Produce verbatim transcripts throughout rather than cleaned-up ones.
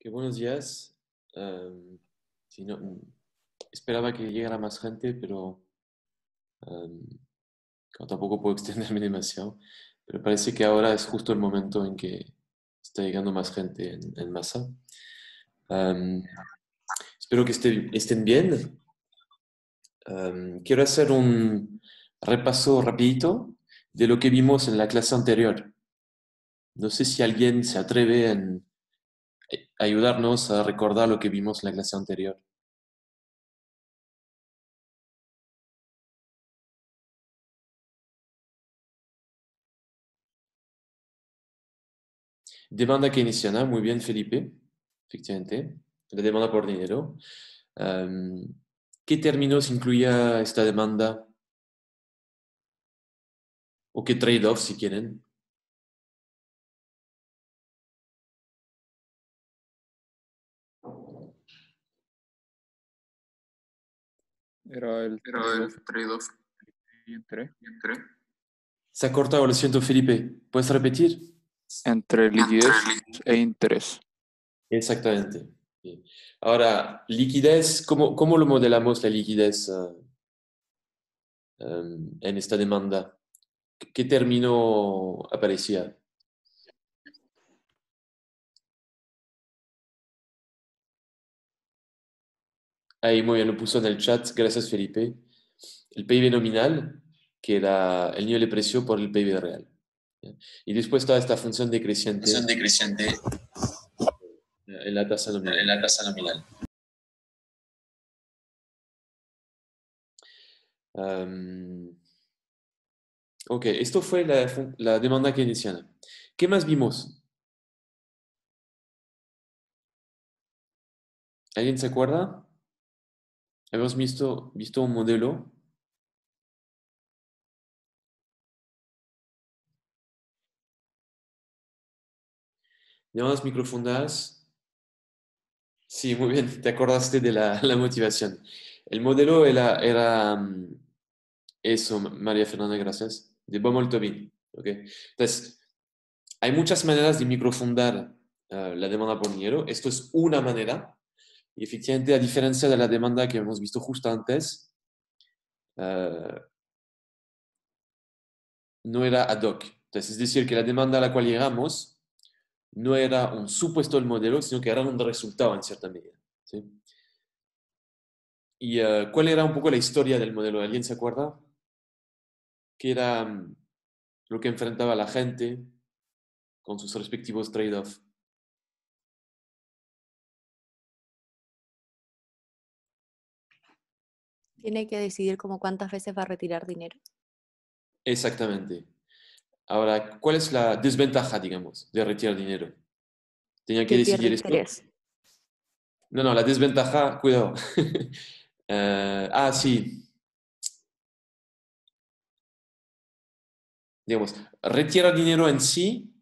Qué buenos días. Em, sí, no, mm, esperaba que llegara más gente, pero em, claro, tampoco puedo extenderme demasiado. Pero parece que ahora es justo el momento en que está llegando más gente en, en masa. Em, Espero que esté- estén bien. Em, quiero hacer un repaso rapidito de lo que vimos en la clase anterior. No sé si alguien se atreve en eh, ayudarnos a recordar lo que vimos en la clase anterior. Demanda keynesiana, muy bien, Felipe, efectivamente. La demanda por dinero. Um, ¿Qué términos incluía esta demanda? ¿O qué trade-off, si quieren? Era el Era trade-off el trade-off entre, entre... Se ha cortado, lo siento, Felipe. ¿Puedes repetir? entre Entre liquidez e interés. Exactamente. Sí. Ahora, liquidez, ¿cómo, cómo lo modelamos la liquidez uh, um, en esta demanda? ¿Qué, qué término aparecía? Ahí muy bien, lo puso en el chat. Gracias, Felipe. El P I B nominal, que era el nivel de precio por el P I B real. ¿Ya? Y después toda esta función Función decreciente decreciente en la tasa en nominal. la tasa nominal. Um, ok, esto fue la, la demanda keynesiana. ¿Qué más vimos? ¿Alguien se acuerda? Habíamos visto, visto un modelo. Llamadas microfundadas. Sí, muy bien, te acordaste de la, la motivación. El modelo era, era um, eso, María Fernanda, gracias, de Baumol-Tobin. ¿Okay? Entonces, hay muchas maneras de microfundar uh, la demanda por dinero. Esto es una manera. Y efectivamente, a diferencia de la demanda que hemos visto justo antes, uh, no era ad hoc. Entonces, es decir, que la demanda a la cual llegamos no era un supuesto del modelo, sino que era un resultado en cierta medida. ¿Sí? ¿Y uh, cuál era un poco la historia del modelo? ¿Alguien se acuerda? ¿Qué era um, lo que enfrentaba la gente con sus respectivos trade-offs? Tiene que decidir como cuántas veces va a retirar dinero. Exactamente. Ahora, ¿cuál es la desventaja, digamos, de retirar dinero? Tenía que Que pierde decidir esto. interés. No, no, la desventaja, cuidado. Eh, ah, sí, digamos, retirar dinero en sí.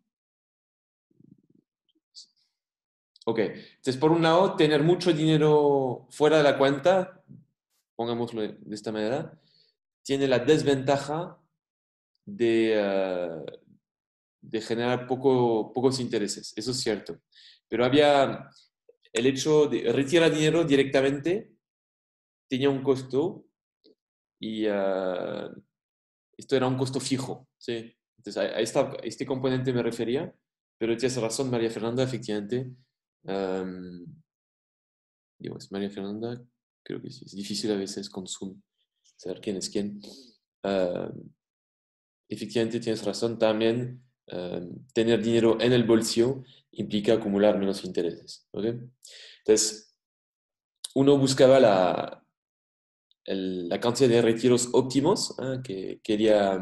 Ok, entonces por un lado, tener mucho dinero fuera de la cuenta, pongámoslo de esta manera, tiene la desventaja de, eh, de generar poco, pocos intereses, eso es cierto. Pero había el hecho de retirar dinero directamente, tenía un costo y uh, esto era un costo fijo, ¿sí? Entonces a, a, esta, a este componente me refería, pero tienes razón, María Fernanda, efectivamente. Um, digo, es María Fernanda, creo que sí, es difícil a veces con Zoom saber quién es quién. Uh, efectivamente tienes razón, también uh, tener dinero en el bolsillo implica acumular menos intereses, ¿ok? Entonces, uno buscaba la, el, la cantidad de retiros óptimos ¿eh? que quería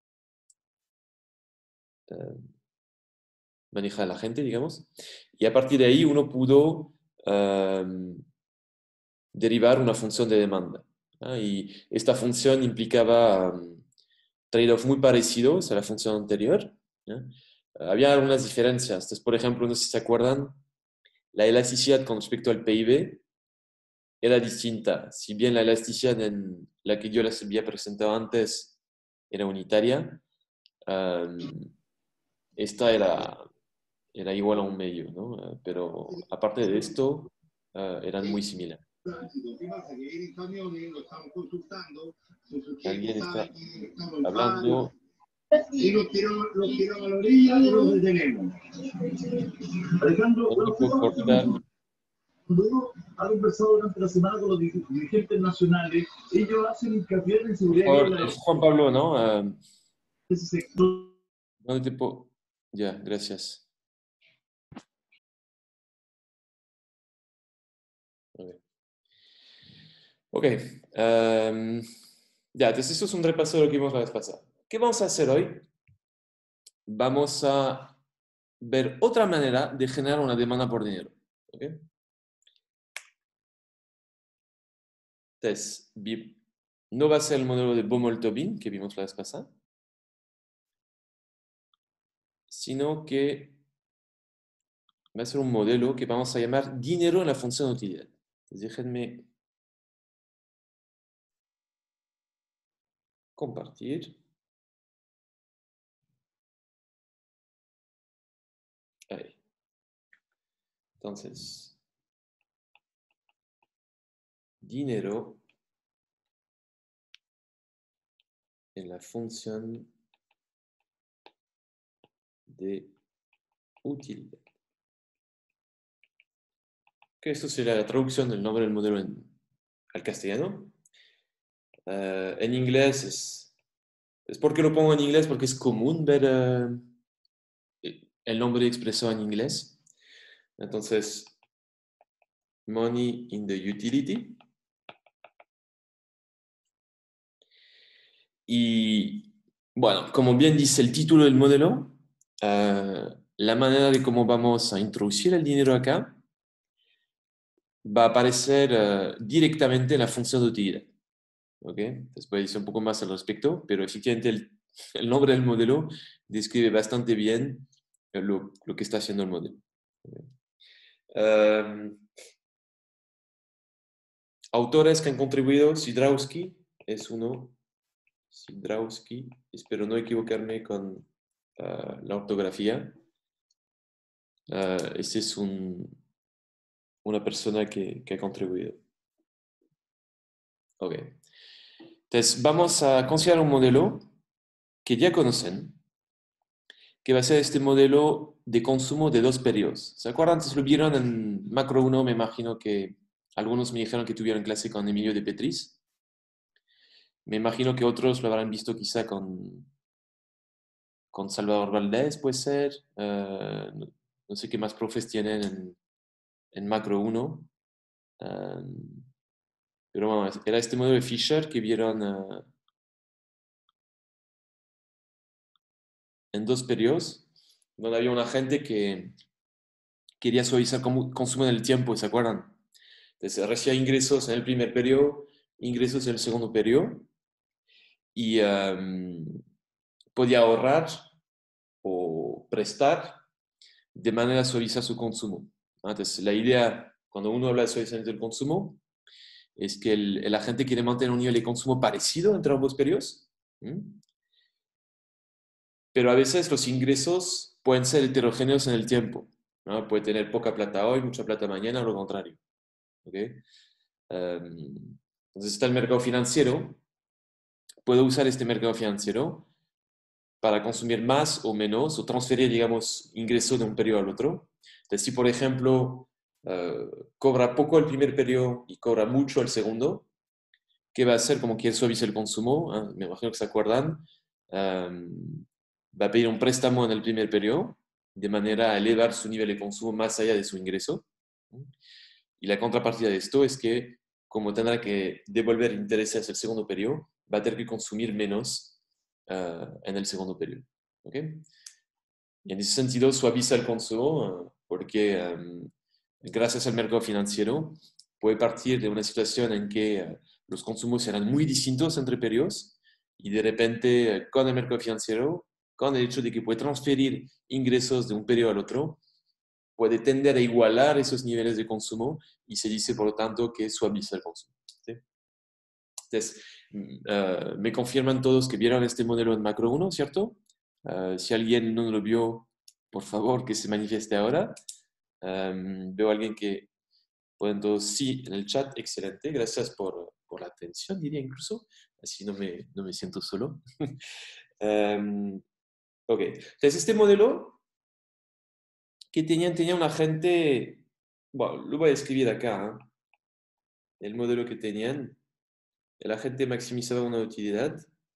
uh, manejar la gente, digamos, y a partir de ahí uno pudo uh, derivar una función de demanda. ¿eh? Y esta función implicaba um, trade-off muy parecidos a la función anterior. ¿eh? Había algunas diferencias. Entonces, por ejemplo, no sé si se acuerdan, la elasticidad con respecto al P I B era distinta. Si bien la elasticidad en la que yo les había presentado antes era unitaria, um, esta era era igual a un medio, ¿no? Uh, pero aparte de esto, uh, eran muy similares. Alguien está hablando. Y los tiramos, los tiramos a la orilla y los detenemos. Alejandro, No puedo cortar. cuando uno ha conversado durante la semana con los dirigentes nacionales, ellos hacen hincapié en seguridad. Por, es Juan Pablo, ¿no? Uh, ese sector. ¿Dónde te puedo? Ya, gracias. Ok. Um, ya, entonces eso es un repaso de lo que vimos la vez pasada. ¿Qué vamos a hacer hoy? Vamos a ver otra manera de generar una demanda por dinero. ¿Okay? Entonces, no va a ser el modelo de Baumol-Tobin que vimos la vez pasada, sino que va a ser un modelo que vamos a llamar dinero en la función de utilidad. Entonces, déjenme compartir. Ahí. Entonces, dinero en la función de utilidad. Que esto sería la traducción del nombre del modelo en, al castellano. Uh, en inglés es, es porque lo pongo en inglés porque es común ver uh, el nombre expresado en inglés. Entonces, money in the utility. Y bueno, como bien dice el título del modelo, uh, la manera de cómo vamos a introducir el dinero acá va a aparecer uh, directamente en la función de utilidad. ¿Okay? Después dice un poco más al respecto, pero efectivamente el, el nombre del modelo describe bastante bien lo, lo que está haciendo el modelo. ¿Okay? Um, autores que han contribuido, Sidrowski es uno, Sidrowski, espero no equivocarme con uh, la ortografía. Uh, este es un, una persona que, que ha contribuido. Ok. Entonces, vamos a considerar un modelo que ya conocen, que va a ser este modelo de consumo de dos periodos. ¿Se acuerdan? Antes lo vieron en Macro uno, me imagino que algunos me dijeron que tuvieron clase con Emilio de Petris. Me imagino que otros lo habrán visto quizá con, con Salvador Valdés, puede ser. Uh, no, no sé qué más profes tienen en, en Macro uno. Um, pero bueno, era este modelo de Fisher que vieron uh, en dos periodos, donde había una gente que quería suavizar el consumo en el tiempo, ¿se acuerdan? Entonces recibía ingresos en el primer periodo, ingresos en el segundo periodo, y um, podía ahorrar o prestar de manera a suavizar su consumo. Entonces, la idea, cuando uno habla de suavizamiento del consumo, es que el, el agente quiere mantener un nivel de consumo parecido entre ambos periodos, ¿sí? Pero a veces los ingresos pueden ser heterogéneos en el tiempo, ¿no? Puede tener poca plata hoy, mucha plata mañana, o lo contrario. ¿Okay? Um, entonces está el mercado financiero. Puedo usar este mercado financiero para consumir más o menos, o transferir, digamos, ingresos de un periodo al otro. Entonces, si por ejemplo uh, cobra poco el primer periodo y cobra mucho el segundo, ¿qué va a hacer? Como quiere suavizar el consumo, ¿eh? Me imagino que se acuerdan, um, va a pedir un préstamo en el primer periodo, de manera a elevar su nivel de consumo más allá de su ingreso. Y la contrapartida de esto es que, como tendrá que devolver intereses el segundo periodo, va a tener que consumir menos uh, en el segundo periodo. ¿Okay? Y en ese sentido suaviza el consumo uh, porque um, gracias al mercado financiero puede partir de una situación en que uh, los consumos serán muy distintos entre periodos y de repente uh, con el mercado financiero, con el hecho de que puede transferir ingresos de un periodo al otro, puede tender a igualar esos niveles de consumo y se dice, por lo tanto, que suaviza el consumo. ¿Sí? Entonces, uh, me confirman todos que vieron este modelo en Macro uno, ¿cierto? Uh, si alguien no lo vio, por favor, que se manifieste ahora. Um, veo a alguien que pueden todos sí en el chat. Excelente. Gracias por, por la atención, diría incluso. Así no me, no me siento solo. um, ok. Entonces, este modelo que tenían, tenía un agente... Bueno, lo voy a escribir acá. ¿eh? El modelo que tenían. El agente maximizaba una utilidad.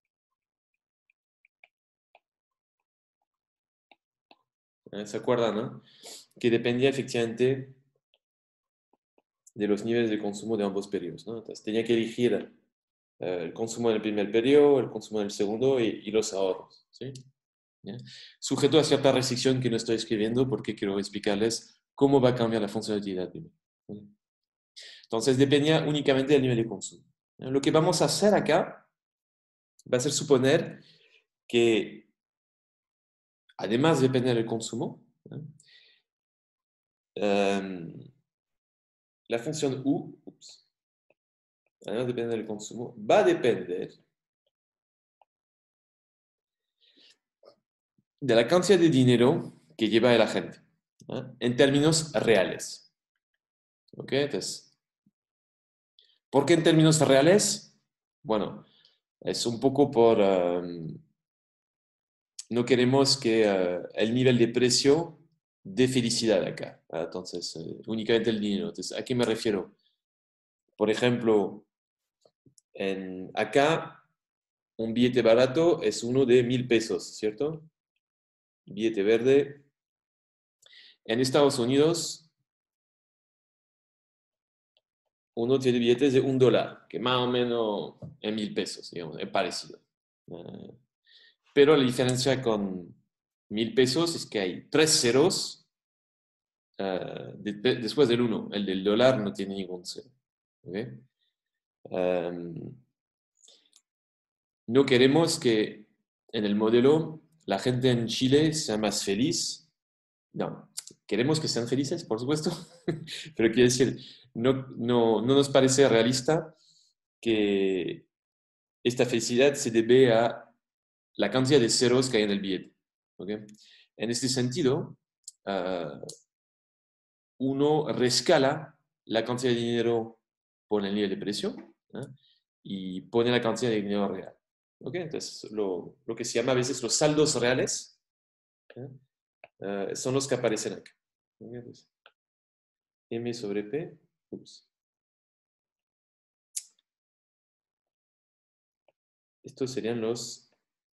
¿Se acuerdan, no? Que dependía efectivamente de los niveles de consumo de ambos periodos, ¿no? Entonces tenía que elegir eh, el consumo en el primer periodo, el consumo en el segundo y, y los ahorros, ¿sí? ¿Ya? Sujeto a cierta restricción que no estoy escribiendo porque quiero explicarles cómo va a cambiar la funcionalidad. ¿Sí? Entonces dependía únicamente del nivel de consumo. ¿Ya? Lo que vamos a hacer acá va a ser suponer que además de depender del consumo, ¿ya? Um, la función U, ups, además depende del consumo, va a depender de la cantidad de dinero que lleva el agente, ¿eh? En términos reales. ¿Ok? Entonces, ¿por qué en términos reales? Bueno, es un poco por... Um, no queremos que uh, el nivel de precio dé felicidad acá. ¿eh? Entonces, uh, únicamente el dinero. Entonces, ¿a qué me refiero? Por ejemplo, en, acá un billete barato es uno de mil pesos, ¿cierto? Billete verde. En Estados Unidos, uno tiene billetes de un dólar, que más o menos en mil pesos, digamos, es parecido. Uh, pero la diferencia con mil pesos es que hay tres ceros uh, de, de, después del uno. El del dólar no tiene ningún cero. ¿Okay? Um, no queremos que en el modelo la gente en Chile sea más feliz. No, queremos que sean felices, por supuesto, pero quiero decir, no, no, no nos parece realista que esta felicidad se debe a la cantidad de ceros que hay en el billete. ¿Okay? En este sentido, uh, uno rescala la cantidad de dinero por el nivel de precio, ¿eh? Y pone la cantidad de dinero real. ¿Okay? Entonces, lo, lo que se llama a veces los saldos reales, ¿eh? Uh, son los que aparecen acá. ¿Okay? Entonces, M sobre P. Ups. Estos serían los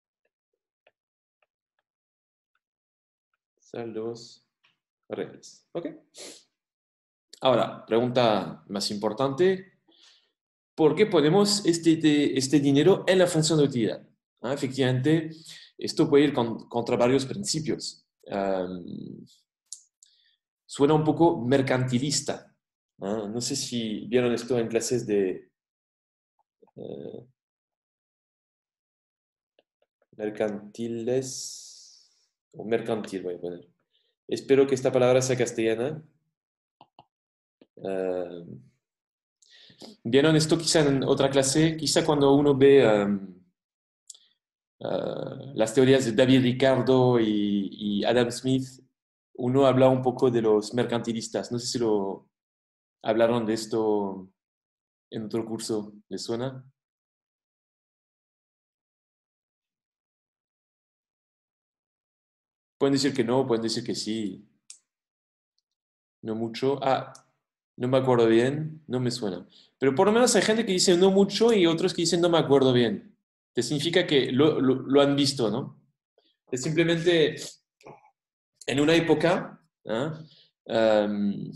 saldos reales. ¿Ok? Ahora, pregunta más importante. ¿Por qué ponemos este, este dinero en la función de utilidad? ¿Ah? Efectivamente, esto puede ir con, contra varios principios. Um, suena un poco mercantilista. ¿Ah? No sé si vieron esto en clases de... Uh, mercantiles o mercantil voy a poner. Espero que esta palabra sea castellana. Uh, ¿Vieron esto quizá en otra clase? Quizá cuando uno ve um, uh, las teorías de David Ricardo y, y Adam Smith, uno habla un poco de los mercantilistas. No sé si lo hablaron de esto en otro curso. ¿Les suena? Pueden decir que no, pueden decir que sí. No mucho. Ah, no me acuerdo bien, no me suena. Pero por lo menos hay gente que dice no mucho y otros que dicen no me acuerdo bien. Te significa que lo, lo, lo han visto, ¿no? Es simplemente en una época, ¿eh? um,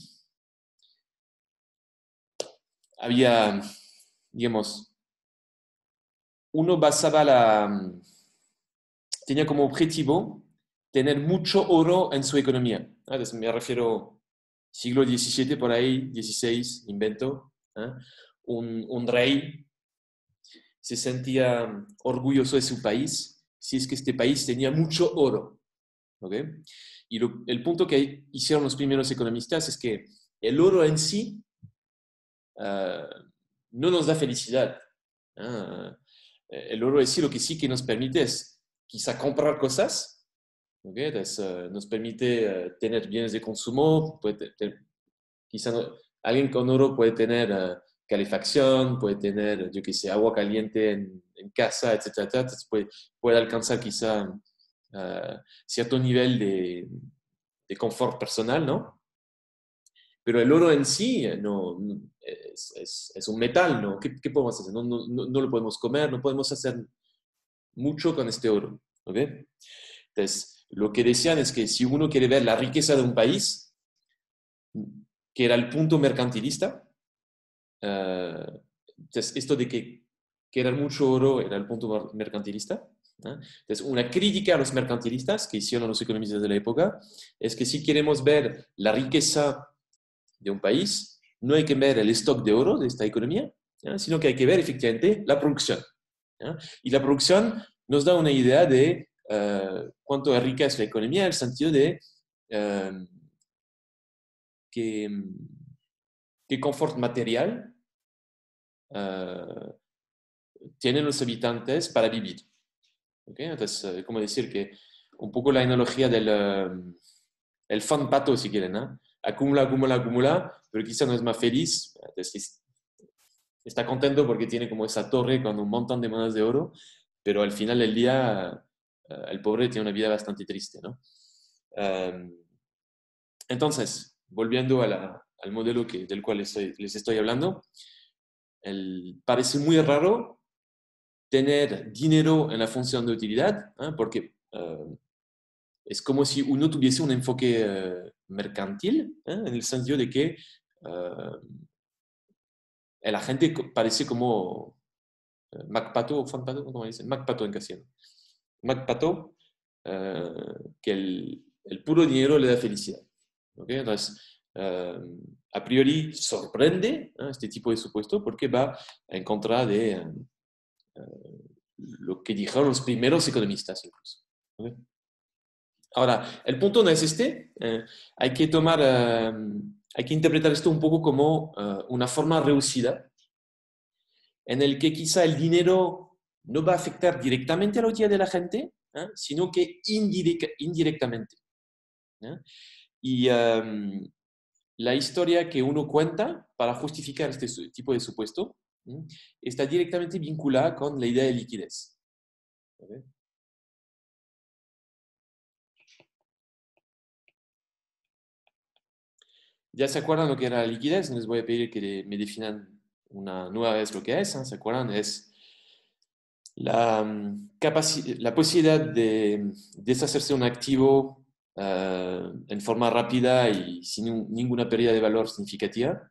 había, digamos, uno basaba la, tenía como objetivo tener mucho oro en su economía. ¿Eh? Me refiero siglo diecisiete por ahí, dieciséis, invento. ¿Eh? Un, un rey se sentía orgulloso de su país si es que este país tenía mucho oro. ¿Okay? Y lo, el punto que hicieron los primeros economistas es que el oro en sí uh, no nos da felicidad. Uh, el oro en sí lo que sí que nos permite es quizá comprar cosas, ¿Okay? Entonces, uh, nos permite uh, tener bienes de consumo, puede tener, quizá no, alguien con oro puede tener uh, calefacción, puede tener, yo qué sé, agua caliente en, en casa, etcétera, etcétera. Entonces puede, puede alcanzar quizá uh, cierto nivel de, de confort personal, ¿no? Pero el oro en sí no, no es, es, es, un metal, ¿no? ¿Qué, qué podemos hacer? No, no, no, no lo podemos comer, no podemos hacer mucho con este oro, ¿ok? Entonces, lo que decían es que si uno quiere ver la riqueza de un país, que era el punto mercantilista, uh, entonces esto de que, que era mucho oro era el punto mercantilista. ¿eh? Entonces, una crítica a los mercantilistas que hicieron los economistas de la época es que si queremos ver la riqueza de un país, no hay que ver el stock de oro de esta economía, ¿eh? Sino que hay que ver efectivamente la producción. ¿eh? Y la producción nos da una idea de uh, cuánto es rica es la economía, en el sentido de uh, qué, qué confort material uh, tienen los habitantes para vivir. ¿Okay? Entonces, uh, como decir que un poco la analogía del uh, el fan pato, si quieren, ¿no? Acumula, acumula, acumula, pero quizá no es más feliz. Entonces, está contento porque tiene como esa torre con un montón de monedas de oro, pero al final del día uh, el pobre tiene una vida bastante triste, ¿no? Um, entonces, volviendo a la, al modelo que, del cual estoy, les estoy hablando, el, parece muy raro tener dinero en la función de utilidad, ¿eh? Porque uh, es como si uno tuviese un enfoque uh, mercantil, ¿eh? En el sentido de que uh, la gente parece como uh, MacPato o Fanpato, ¿cómo dicen? MacPato en castellano. MacPato, uh, que el, el puro dinero le da felicidad. ¿Okay? Entonces, uh, a priori sorprende, ¿eh? Este tipo de supuesto porque va en contra de uh, uh, lo que dijeron los primeros economistas incluso. ¿Okay? Ahora, el punto no es este. Eh, hay que tomar, uh, hay que interpretar esto un poco como uh, una forma reducida en el que quizá el dinero no va a afectar directamente a la vida de la gente, ¿eh? Sino que indirect, indirectamente. ¿eh? Y um, la historia que uno cuenta para justificar este tipo de supuesto ¿eh? Está directamente vinculada con la idea de liquidez. ¿Okay? ¿Ya se acuerdan lo que era la liquidez? Les voy a pedir que me definan una nueva vez lo que es. ¿eh? ¿Se acuerdan? Es la, um, la posibilidad de deshacerse de un activo uh, en forma rápida y sin un, ninguna pérdida de valor significativa.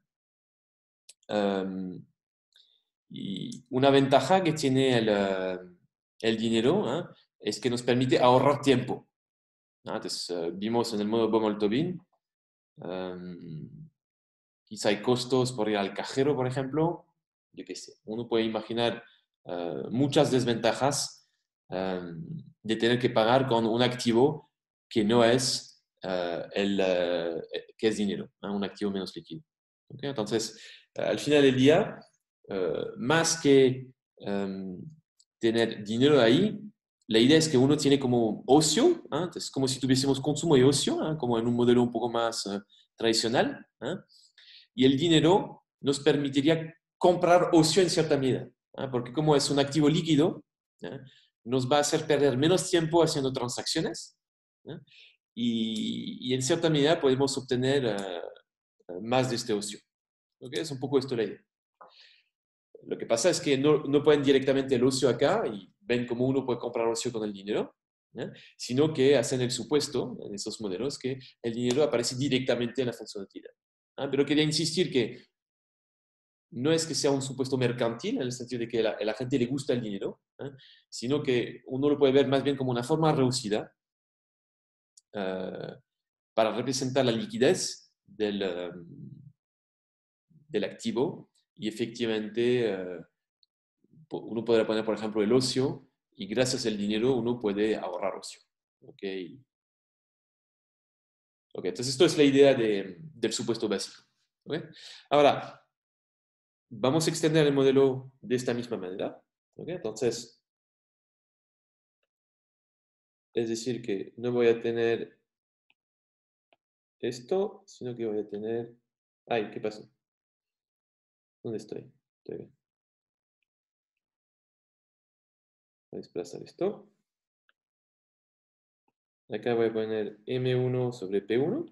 Um, y una ventaja que tiene el, uh, el dinero ¿eh? Es que nos permite ahorrar tiempo. ¿no? Entonces, uh, vimos en el modo Baumol-Tobin um, quizá hay costos por ir al cajero, por ejemplo. Yo qué sé, uno puede imaginar uh, muchas desventajas um, de tener que pagar con un activo que no es, uh, el, uh, que es dinero, ¿eh? Un activo menos líquido. ¿Okay? Entonces, uh, al final del día, uh, más que um, tener dinero ahí, la idea es que uno tiene como ocio, ¿eh? Entonces, como si tuviésemos consumo y ocio, ¿eh? Como en un modelo un poco más uh, tradicional. ¿eh? Y el dinero nos permitiría comprar ocio en cierta medida, ¿eh? Porque como es un activo líquido, ¿eh? Nos va a hacer perder menos tiempo haciendo transacciones ¿eh? y, y en cierta medida podemos obtener uh, más de este ocio. ¿Okay? Es un poco esto la idea. Lo que pasa es que no, no pueden directamente el ocio acá y ven cómo uno puede comprar ocio con el dinero, ¿eh? Sino que hacen el supuesto en esos modelos que el dinero aparece directamente en la función de utilidad. ¿eh? Pero quería insistir que no es que sea un supuesto mercantil, en el sentido de que a la, a la gente le gusta el dinero, ¿eh? Sino que uno lo puede ver más bien como una forma reducida uh, para representar la liquidez del, um, del activo y efectivamente uh, uno podrá poner, por ejemplo, el ocio y gracias al dinero uno puede ahorrar ocio. ¿Okay? Okay, entonces esto es la idea de, del supuesto básico. ¿Okay? Ahora, vamos a extender el modelo de esta misma manera. ¿Okay? Entonces, Es decir, que no voy a tener esto, sino que voy a tener... Ay, ¿qué pasó? ¿Dónde estoy? Estoy bien. Voy a desplazar esto. Acá voy a poner eme uno sobre pe uno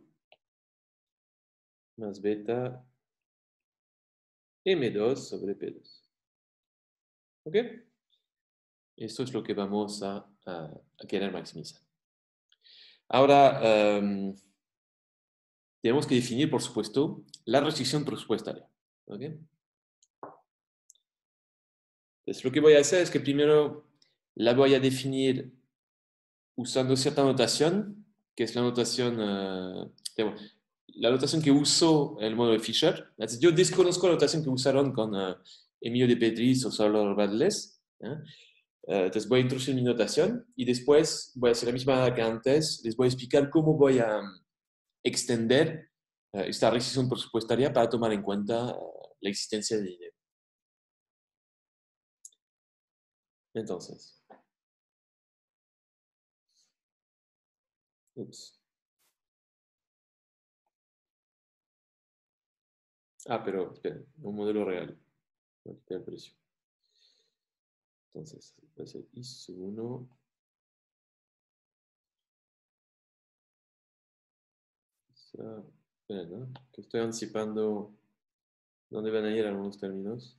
más beta eme dos sobre pe dos. ¿Ok? Esto es lo que vamos a, a, a querer maximizar. Ahora, um, tenemos que definir, por supuesto, la restricción presupuestaria. ¿Ok? Entonces, lo que voy a hacer es que primero la voy a definir usando cierta notación, que es la notación, uh, digamos, la notación que uso en el módulo de Fisher. Entonces, yo desconozco la notación que usaron con uh, Emilio de Petris o Salvador Badles. ¿eh? Uh, entonces voy a introducir mi notación y después voy a hacer la misma que antes. Les voy a explicar cómo voy a um, extender uh, esta restricción presupuestaria para tomar en cuenta uh, la existencia de dinero. Entonces, ups. Ah, pero espera, un modelo real. Voy a quitar el precio. Entonces, va a ser I sub uno. Espera, ¿no? Que estoy anticipando dónde van a ir algunos términos.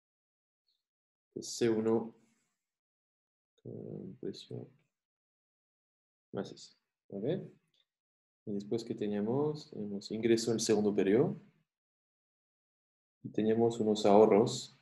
ce uno con precio más ese. ¿Ok? Y después que teníamos, tenemos ingreso en el segundo periodo. Y teníamos unos ahorros.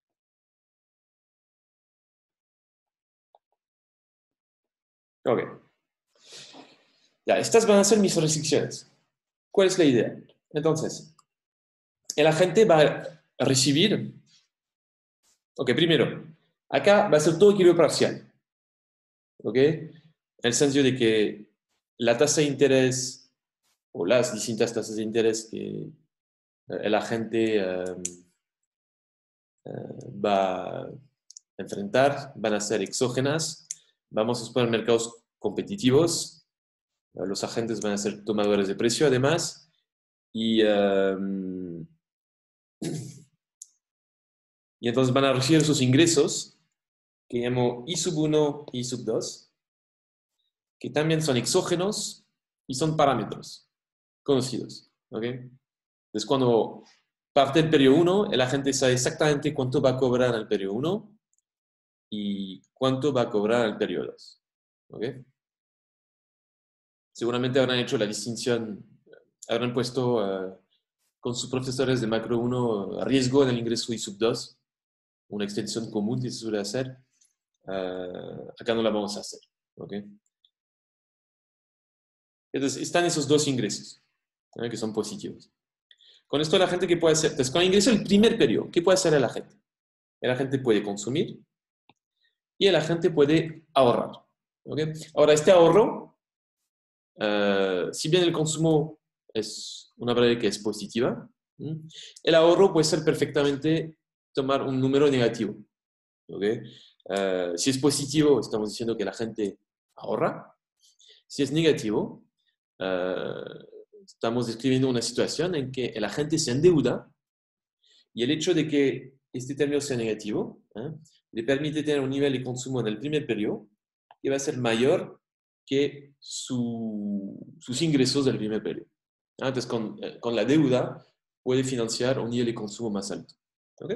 Ok. Ya, estas van a ser mis restricciones. ¿Cuál es la idea? Entonces, el agente va a recibir... Ok, primero, acá va a ser todo equilibrio parcial. ¿Ok? En el sentido de que la tasa de interés o las distintas tasas de interés que el agente um, uh, va a enfrentar van a ser exógenas. Vamos a suponer mercados competitivos. Uh, los agentes van a ser tomadores de precio, además. Y, um, y entonces van a recibir sus ingresos, que llamo I sub uno y I sub dos, que también son exógenos y son parámetros conocidos. ¿Ok? Entonces, cuando parte el periodo uno, el agente sabe exactamente cuánto va a cobrar al periodo uno y cuánto va a cobrar al periodo dos. ¿Ok? Seguramente habrán hecho la distinción, habrán puesto uh, con sus profesores de macro uno riesgo en el ingreso I sub dos, una extensión común que se suele hacer. Uh, acá no la vamos a hacer. ¿Ok? Entonces, están esos dos ingresos, ¿eh? Que son positivos. Con esto la gente, ¿qué puede hacer? Entonces, con el ingreso del primer periodo, ¿qué puede hacer el agente? El agente puede consumir y el agente puede ahorrar. ¿Okay? Ahora, este ahorro, uh, si bien el consumo es una variable que es positiva, ¿sí? El ahorro puede ser perfectamente tomar un número negativo. ¿Okay? Uh, si es positivo, estamos diciendo que la gente ahorra. Si es negativo, uh, estamos describiendo una situación en que el agente se endeuda y el hecho de que este término sea negativo, ¿eh? le permite tener un nivel de consumo en el primer periodo que va a ser mayor que su, sus ingresos del primer periodo. ¿Ah? Entonces, con, con la deuda puede financiar un nivel de consumo más alto. ¿Okay?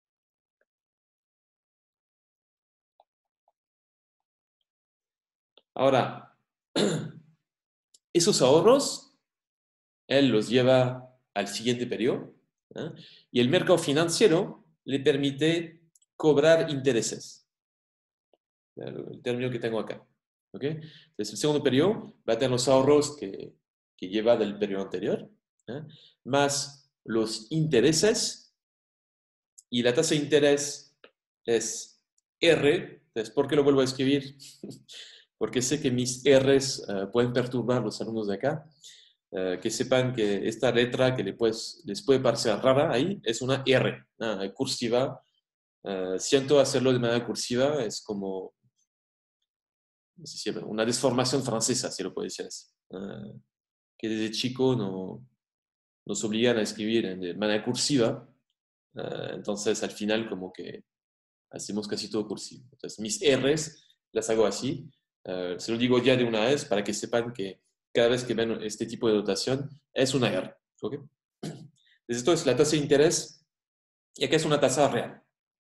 Ahora, esos ahorros, él los lleva al siguiente periodo, ¿eh? Y el mercado financiero le permite cobrar intereses. El término que tengo acá. ¿Okay? Entonces, el segundo periodo va a tener los ahorros que, que lleva del periodo anterior, ¿eh? Más los intereses, y la tasa de interés es R. Entonces, ¿por qué lo vuelvo a escribir? Porque sé que mis R's uh, pueden perturbar a los alumnos de acá. Uh, que sepan que esta letra que les, puedes, les puede parecer rara ahí es una R, ¿no? Cursiva. Uh, siento hacerlo de manera cursiva, es como no sé si una desformación francesa, si lo puede decir así, uh, que desde chico no, nos obligan a escribir en, de manera cursiva, uh, entonces al final como que hacemos casi todo cursivo. Entonces mis R's las hago así, uh, se lo digo ya de una vez para que sepan que cada vez que ven este tipo de notación es una R. ¿Okay? Entonces esto es la tasa de interés y acá es una tasa real.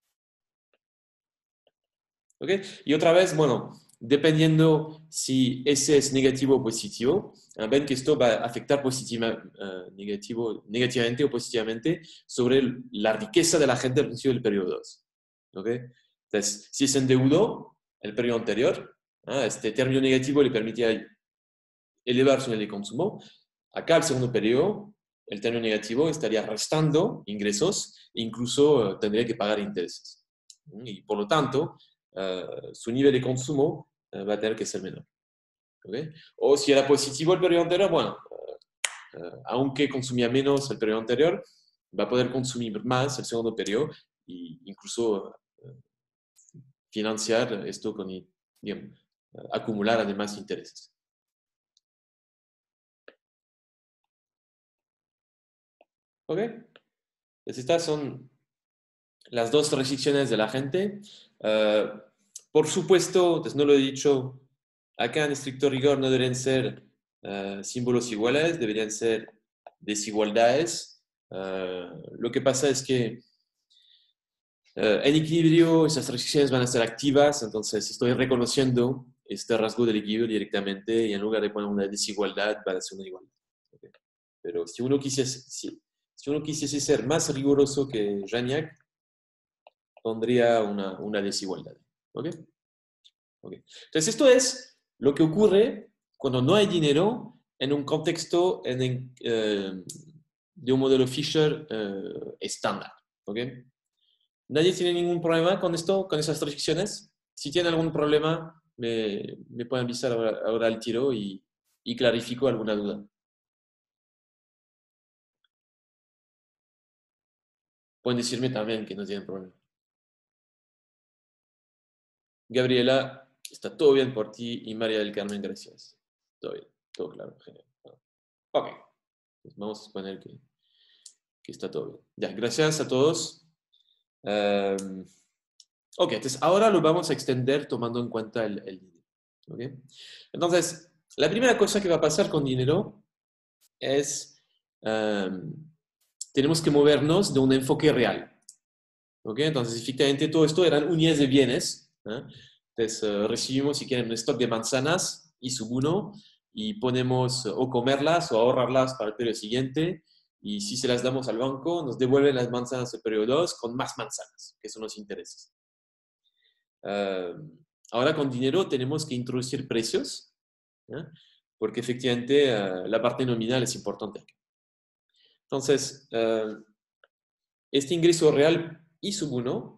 ¿Okay? Y otra vez, bueno, dependiendo si ese es negativo o positivo, ven que esto va a afectar positiva, uh, negativo, negativamente o positivamente sobre la riqueza de la gente al principio del periodo dos. ¿Okay? Entonces, si se endeudó el periodo anterior, ¿eh? Este término negativo le permitía elevar su nivel de consumo. Acá, el segundo periodo, el término negativo estaría restando ingresos e incluso uh, tendría que pagar intereses. Y por lo tanto, Uh, su nivel de consumo uh, va a tener que ser menor. ¿Okay? O si era positivo el periodo anterior, bueno, uh, uh, aunque consumía menos el periodo anterior, va a poder consumir más el segundo periodo e incluso uh, financiar esto con, digamos, uh, acumular además intereses. ¿Ok? Pues estas son las dos restricciones de la gente. Uh, Por supuesto, pues no lo he dicho, acá en estricto rigor no deberían ser uh, símbolos iguales, deberían ser desigualdades. Uh, lo que pasa es que uh, en equilibrio esas restricciones van a ser activas, entonces estoy reconociendo este rasgo del equilibrio directamente y en lugar de poner una desigualdad va a ser una igualdad. ¿Okay? Pero si uno quisiese, si, si uno quisiese ser más riguroso que Jagnac, pondría una, una desigualdad. ¿Ok? Okay. Entonces, esto es lo que ocurre cuando no hay dinero en un contexto en, en, eh, de un modelo Fisher eh, estándar. ¿Okay? ¿Nadie tiene ningún problema con esto, con esas restricciones? Si tiene algún problema, me, me pueden avisar ahora, ahora al tiro y, y clarifico alguna duda. Pueden decirme también que no tienen problema. Gabriela, está todo bien por ti y María del Carmen, gracias. Todo bien, todo claro, genial. Ok, pues vamos a suponer que, que está todo bien. Ya, gracias a todos. Um, ok, entonces ahora lo vamos a extender tomando en cuenta el, el dinero. ¿Okay? Entonces, la primera cosa que va a pasar con dinero es, um, tenemos que movernos de un enfoque real. ¿Okay? Entonces, efectivamente, todo esto eran unidades de bienes. ¿eh? Entonces, uh, recibimos, si quieren, un stock de manzanas y sub uno y ponemos uh, o comerlas o ahorrarlas para el periodo siguiente. Y si se las damos al banco, nos devuelven las manzanas del periodo dos con más manzanas, que son los intereses. Uh, ahora, con dinero tenemos que introducir precios, ¿eh? Porque efectivamente uh, la parte nominal es importante aquí. Entonces, uh, este ingreso real y sub uno,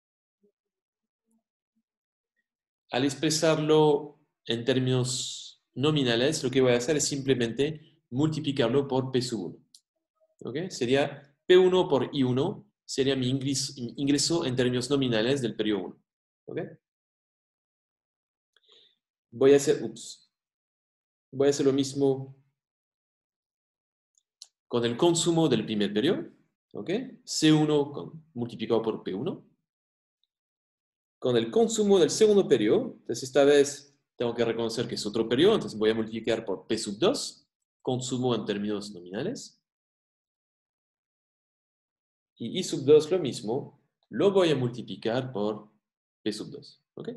al expresarlo en términos nominales, lo que voy a hacer es simplemente multiplicarlo por P sub uno. ¿Okay? Sería P uno por I uno, sería mi ingreso, mi ingreso en términos nominales del periodo uno. ¿Okay? Voy a hacer, ups, voy a hacer lo mismo con el consumo del primer periodo. ¿Okay? C uno con, multiplicado por P uno. Con el consumo del segundo periodo, entonces esta vez tengo que reconocer que es otro periodo, entonces voy a multiplicar por P sub dos, consumo en términos nominales. Y I sub dos lo mismo, lo voy a multiplicar por P sub dos. ¿Ok?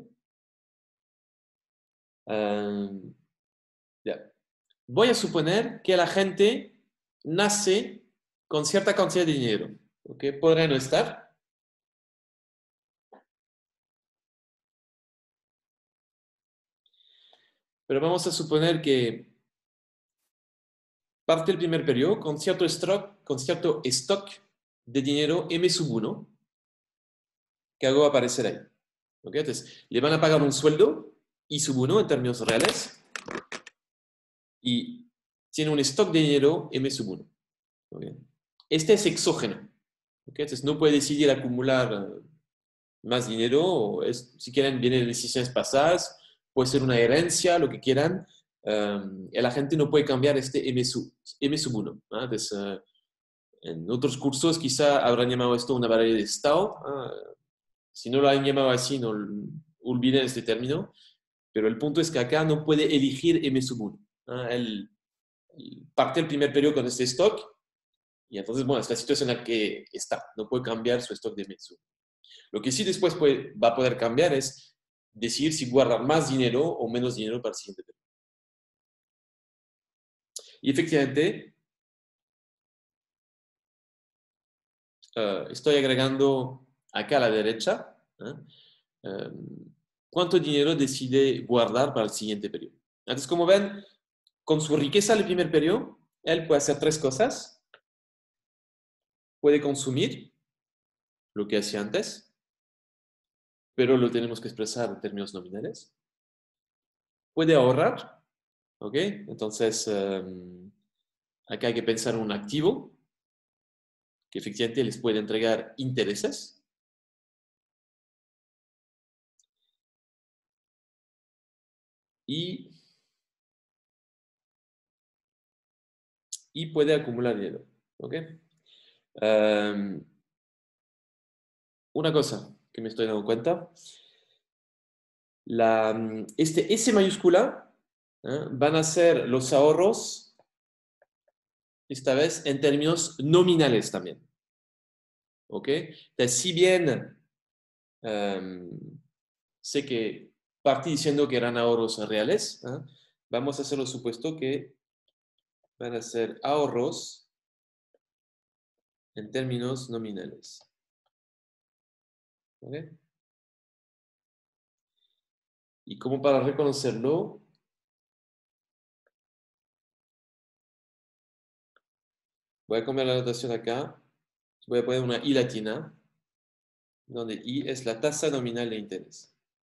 Um, ya. Voy a suponer que la gente nace con cierta cantidad de dinero. ¿Ok? Podrá no estar. Pero vamos a suponer que parte el primer periodo con cierto stock, con cierto stock de dinero M sub uno que hago aparecer ahí. ¿Okay? Entonces, le van a pagar un sueldo I sub uno en términos reales y tiene un stock de dinero M sub uno. ¿Okay? Este es exógeno. ¿Okay? Entonces, no puede decidir acumular más dinero. O es, si quieren, vienen decisiones pasadas. puede ser una herencia, lo que quieran. Um, el agente no puede cambiar este M sub, M sub uno. ¿no? Entonces, uh, en otros cursos quizá habrán llamado esto una variable de estado. Uh, si no lo han llamado así, no olviden este término. Pero el punto es que acá no puede elegir M sub uno. ¿no? Él, él parte el primer periodo con este stock y entonces, bueno, es la situación en la que está. No puede cambiar su stock de M sub uno. Lo que sí después puede, va a poder cambiar es decidir si guardar más dinero o menos dinero para el siguiente periodo. Y efectivamente, uh, estoy agregando acá a la derecha ¿eh? um, cuánto dinero decide guardar para el siguiente periodo. Entonces, como ven, con su riqueza del primer periodo, él puede hacer tres cosas. Puede consumir lo que hacía antes, pero lo tenemos que expresar en términos nominales. Puede ahorrar, ¿ok? Entonces, um, acá hay que pensar en un activo que efectivamente les puede entregar intereses. Y, y puede acumular dinero, ¿ok? Um, una cosa que me estoy dando cuenta, la, este S mayúscula ¿eh? van a ser los ahorros, esta vez en términos nominales también. ¿Ok? Entonces, si bien um, sé que partí diciendo que eran ahorros reales, ¿eh? vamos a hacer lo supuesto que van a ser ahorros en términos nominales. ¿Ok? Y como para reconocerlo, voy a cambiar la notación acá. Voy a poner una I latina, donde I es la tasa nominal de interés.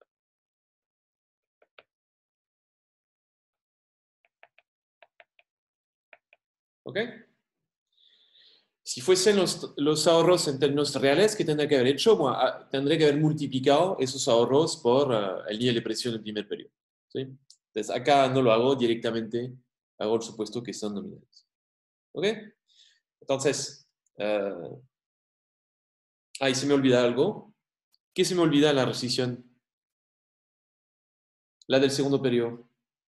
¿Ok? Si fuesen los, los ahorros en términos reales, ¿qué tendría que haber hecho? Bueno, a, tendría que haber multiplicado esos ahorros por uh, el nivel de presión del primer periodo. ¿Sí? Entonces, acá no lo hago directamente, hago el supuesto que son nominales. ¿Ok? Entonces, uh, ahí se me olvida algo. ¿Qué se me olvida en la rescisión? La del segundo periodo.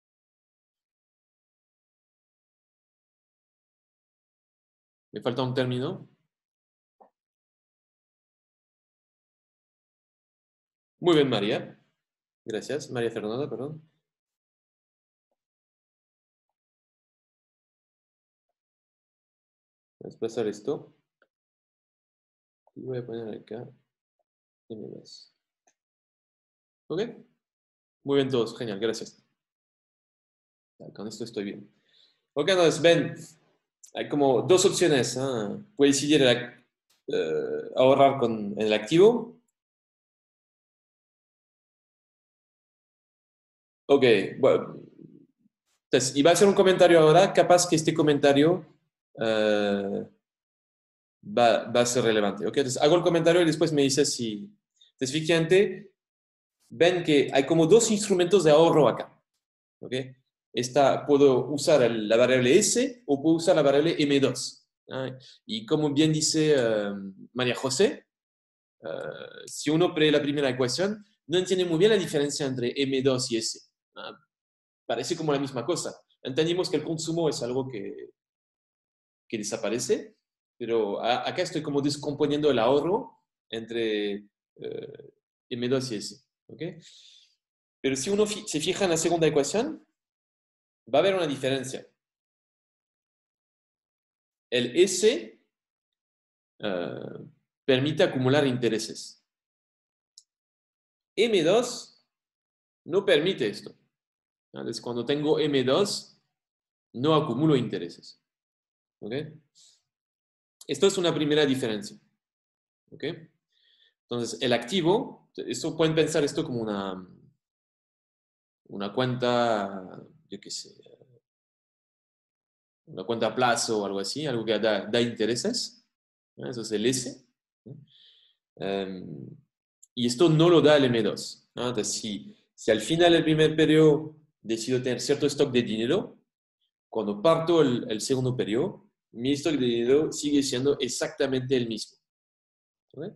Me falta un término. Muy bien, María. Gracias. María Fernanda, perdón. Voy a desplazar esto. Y voy a poner acá M dos. ¿Ok? Muy bien todos. Genial, gracias. Con esto estoy bien. Ok, entonces ven, hay como dos opciones. ¿eh? Puedes decidir uh, ahorrar con el activo. Ok, bueno. Entonces, iba a hacer un comentario ahora. Capaz que este comentario uh, va, va a ser relevante. Ok, entonces hago el comentario y después me dices si... Entonces, efectivamente, ven que hay como dos instrumentos de ahorro acá. Ok. Esta, puedo usar el, la variable S o puedo usar la variable M dos. ¿ah? Y como bien dice uh, María José, uh, si uno pre la primera ecuación, no entiende muy bien la diferencia entre M dos y S. ¿ah? Parece como la misma cosa. Entendimos que el consumo es algo que, que desaparece, pero a, acá estoy como descomponiendo el ahorro entre uh, M dos y S. ¿okay? Pero si uno fi se fija en la segunda ecuación, va a haber una diferencia. El S uh, permite acumular intereses. M dos no permite esto. Entonces, cuando tengo M dos, no acumulo intereses. ¿Ok? Esto es una primera diferencia. ¿Ok? Entonces, el activo, esto pueden pensar esto como una, una cuenta, yo qué sé, una cuenta a plazo o algo así, algo que da, da intereses. ¿no? Eso es el S. ¿no? Um, y esto no lo da el M dos. ¿no? Entonces, si, si al final del primer periodo decido tener cierto stock de dinero, cuando parto el, el segundo periodo, mi stock de dinero sigue siendo exactamente el mismo. ¿Okay?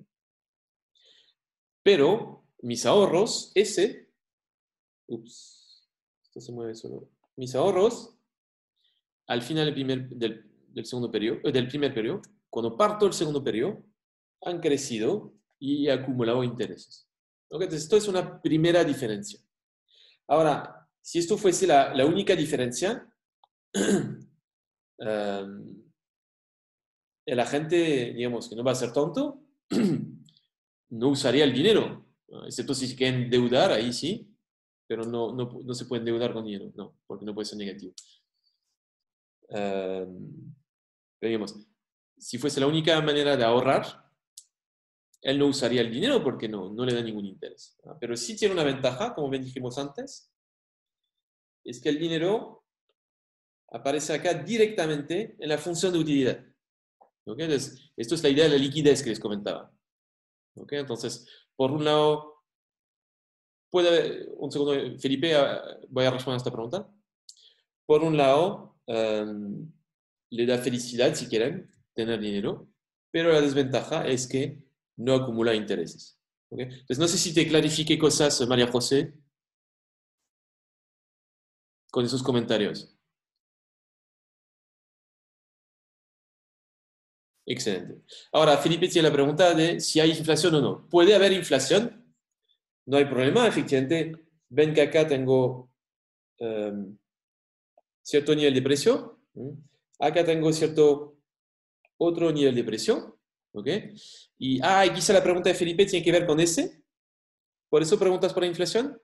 Pero mis ahorros, ese, ups, esto se mueve solo. Mis ahorros, al final del, primer, del, del, segundo periodo, eh, del primer periodo, cuando parto el segundo periodo, han crecido y he acumulado intereses. ¿Okay? Entonces, esto es una primera diferencia. Ahora, si esto fuese la, la única diferencia, um, el agente, digamos, que no va a ser tonto, no usaría el dinero, excepto si se quiere endeudar, ahí sí, pero no, no, no se puede endeudar con dinero, no, porque no puede ser negativo. Um, pero digamos, si fuese la única manera de ahorrar, él no usaría el dinero porque no, no le da ningún interés. Pero sí tiene una ventaja, como bien dijimos antes, es que el dinero aparece acá directamente en la función de utilidad. ¿Okay? Entonces, esto es la idea de la liquidez que les comentaba. ¿Okay? Entonces, por un lado, puede haber, un segundo, Felipe, voy a responder a esta pregunta. Por un lado, um, le da felicidad, si quieren, tener dinero, pero la desventaja es que no acumula intereses. ¿Okay? Entonces, no sé si te clarifique cosas, María José, con esos comentarios. Excelente. Ahora, Felipe tiene la pregunta de si hay inflación o no. ¿Puede haber inflación? No hay problema, efectivamente. Ven que acá tengo um, cierto nivel de precio. Acá tengo cierto otro nivel de precio. ¿Ok? Y, ah, y quizá la pregunta de Felipe tiene que ver con ese. ¿Por eso preguntas por la inflación?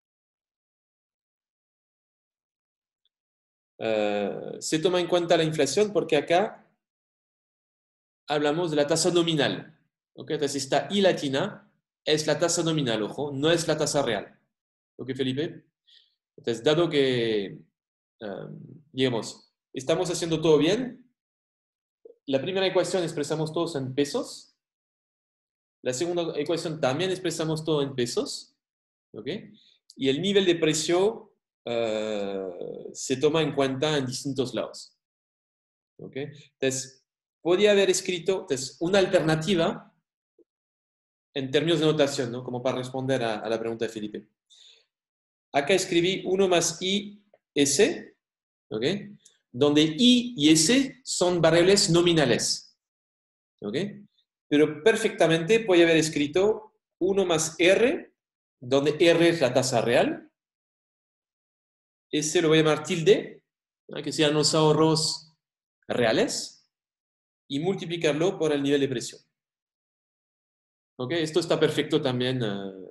Uh, se toma en cuenta la inflación porque acá hablamos de la tasa nominal. ¿Okay? Entonces, esta I latina es la tasa nominal, ojo, no es la tasa real. ¿Ok, Felipe? Entonces, dado que, um, digamos, estamos haciendo todo bien, la primera ecuación expresamos todos en pesos. La segunda ecuación también expresamos todo en pesos. ¿Ok? Y el nivel de precio uh, se toma en cuenta en distintos lados. ¿Ok? Entonces, podría haber escrito entonces, una alternativa en términos de notación, ¿no? Como para responder a, a la pregunta de Felipe. Acá escribí uno más I, S, ¿ok? Donde I y S son variables nominales, ¿ok? Pero perfectamente puede haber escrito uno más R, donde R es la tasa real. S lo voy a llamar tilde, ¿no? Que sean los ahorros reales, y multiplicarlo por el nivel de precio. ¿Ok? Esto está perfecto también. Uh,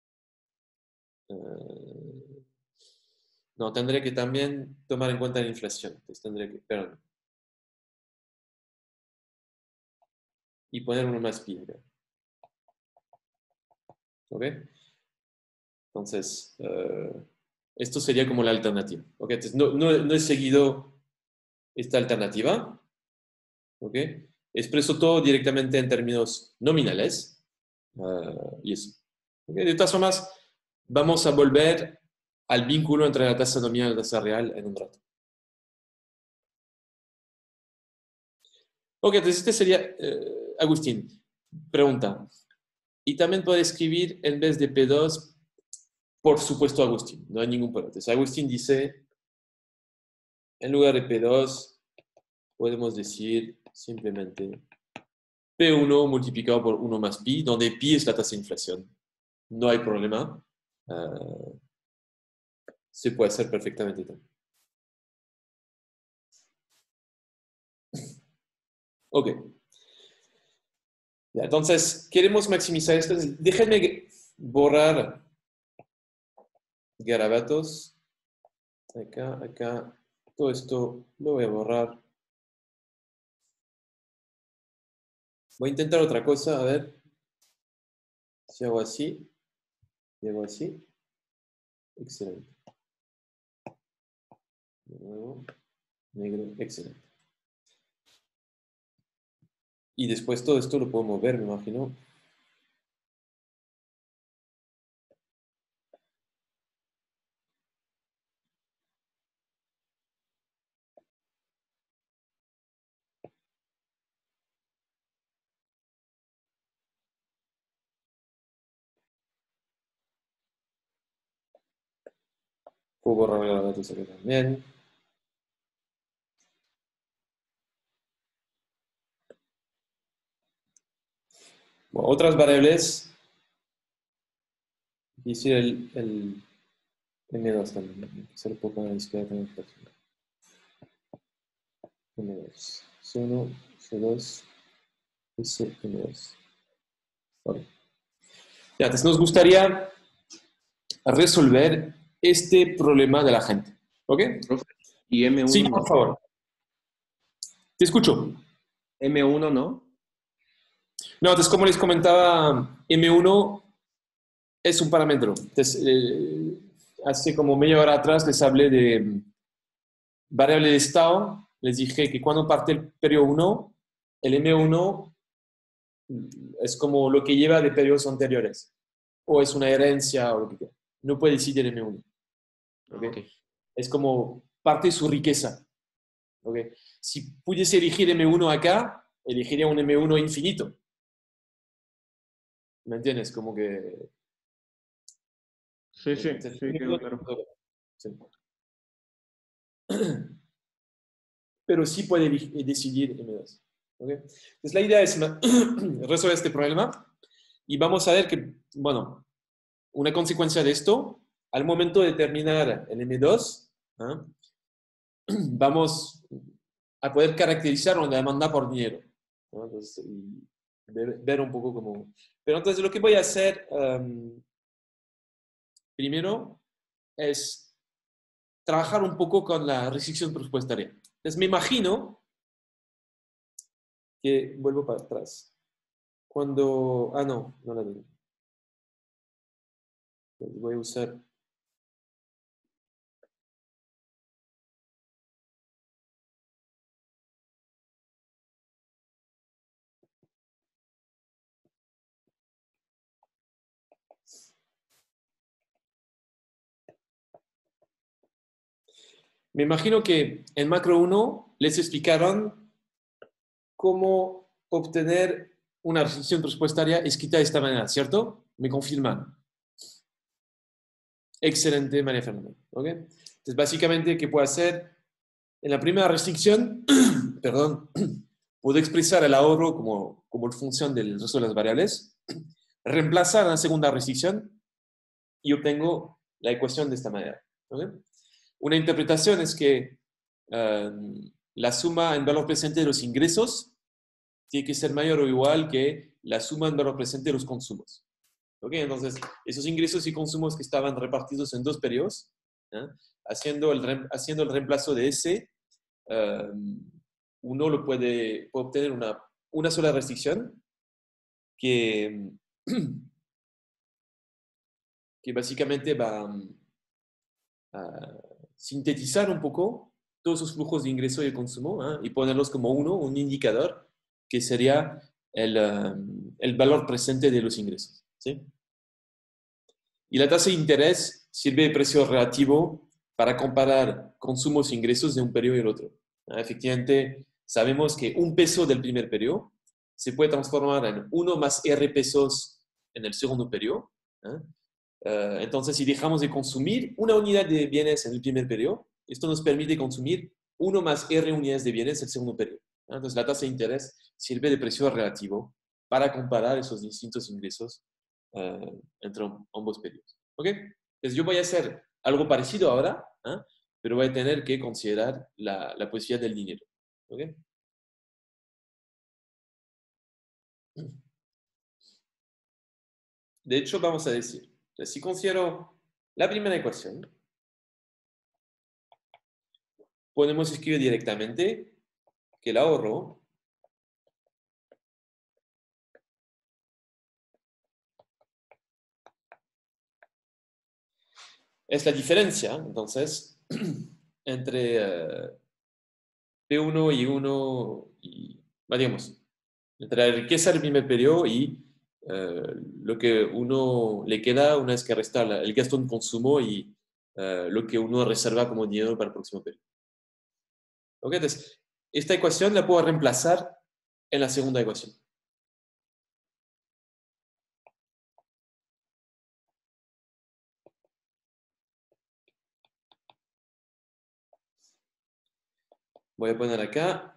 uh, no, tendré que también tomar en cuenta la inflación. Entonces tendré que, perdón. Y poner uno más pi. ¿Ok? Entonces, uh, esto sería como la alternativa. ¿Ok? Entonces, no, no, no he seguido esta alternativa. ¿Ok? Expreso todo directamente en términos nominales. Uh, y eso. ¿Okay? De todas formas, vamos a volver al vínculo entre la tasa nominal y la tasa real en un rato. Ok, entonces este sería, eh, Agustín, pregunta. Y también puede escribir en vez de P dos, por supuesto, Agustín, no hay ningún problema. Entonces, Agustín dice, en lugar de P dos, podemos decir simplemente P uno multiplicado por uno más pi, donde pi es la tasa de inflación. No hay problema. Uh, se puede hacer perfectamente también. Ok. Entonces, queremos maximizar esto. Déjenme borrar garabatos. Acá, acá. Todo esto lo voy a borrar. Voy a intentar otra cosa. A ver si hago así. Y hago así. Excelente. De nuevo. Negro. Excelente. Y después todo esto lo puedo mover, me imagino. Puedo borrar los datos aquí también. Bueno, otras variables. Hice el, el eme dos también. Hacer un poco de izquierda también. eme dos. ce uno, ce dos, ese eme dos. Vale. Ya, entonces nos gustaría resolver este problema de la gente. ¿Ok? Profe, y eme uno Sí, no. por favor. Te escucho. eme uno no. No, entonces como les comentaba, eme uno es un parámetro. Entonces, eh, hace como media hora atrás les hablé de mm, variable de estado. Les dije que cuando parte el periodo uno, el eme uno mm, es como lo que lleva de periodos anteriores. O es una herencia o lo que quiera. No puede decidir eme uno. ¿Ok? Ok. Es como parte de su riqueza. ¿Ok? Si pudiese elegir eme uno acá, elegiría un eme uno infinito. ¿Me entiendes? Como que... Sí, sí, sí, quedó claro. Sí. Pero sí puede eleg- decidir eme dos. ¿Ok? Entonces la idea es resolver este problema y vamos a ver que, bueno, una consecuencia de esto, al momento de terminar el eme dos, ¿ah? Vamos a poder caracterizar una demanda por dinero, ¿no? Entonces, y ver, ver un poco cómo... Pero entonces lo que voy a hacer um, primero es trabajar un poco con la restricción presupuestaria. Entonces me imagino que vuelvo para atrás. Cuando... Ah, no, no la tengo. Voy a usar... Me imagino que en macro uno les explicaron cómo obtener una restricción presupuestaria escrita de esta manera, ¿cierto? Me confirman. Excelente, María Fernanda. ¿Okay? Entonces, básicamente, ¿qué puedo hacer? En la primera restricción, perdón, puedo expresar el ahorro como, como función del resto de las variables, reemplazar la segunda restricción y obtengo la ecuación de esta manera. ¿Okay? Una interpretación es que um, la suma en valor presente de los ingresos tiene que ser mayor o igual que la suma en valor presente de los consumos. ¿Ok? Entonces, esos ingresos y consumos que estaban repartidos en dos periodos, ¿eh? haciendo, el, haciendo el reemplazo de ese, um, uno lo puede, puede obtener una, una sola restricción que, que básicamente va a sintetizar un poco todos esos flujos de ingreso y de consumo, ¿eh? y ponerlos como uno, un indicador, que sería el, um, el valor presente de los ingresos. ¿Sí? Y la tasa de interés sirve de precio relativo para comparar consumos e ingresos de un periodo y el otro. Efectivamente, sabemos que un peso del primer periodo se puede transformar en uno más R pesos en el segundo periodo. Entonces, si dejamos de consumir una unidad de bienes en el primer periodo, esto nos permite consumir uno más R unidades de bienes en el segundo periodo. Entonces, la tasa de interés sirve de precio relativo para comparar esos distintos ingresos Uh, entre ambos periodos. ¿Ok? Entonces yo voy a hacer algo parecido ahora, ¿eh? Pero voy a tener que considerar la, la posibilidad del dinero. ¿Ok? De hecho, vamos a decir, entonces, si considero la primera ecuación, podemos escribir directamente que el ahorro es la diferencia, entonces, entre uh, P uno y uno, y, digamos, entre la riqueza del primer periodo y uh, lo que uno le queda una vez que resta la, el gasto en consumo y uh, lo que uno reserva como dinero para el próximo periodo. ¿Ok? Entonces, esta ecuación la puedo reemplazar en la segunda ecuación. Voy a poner acá.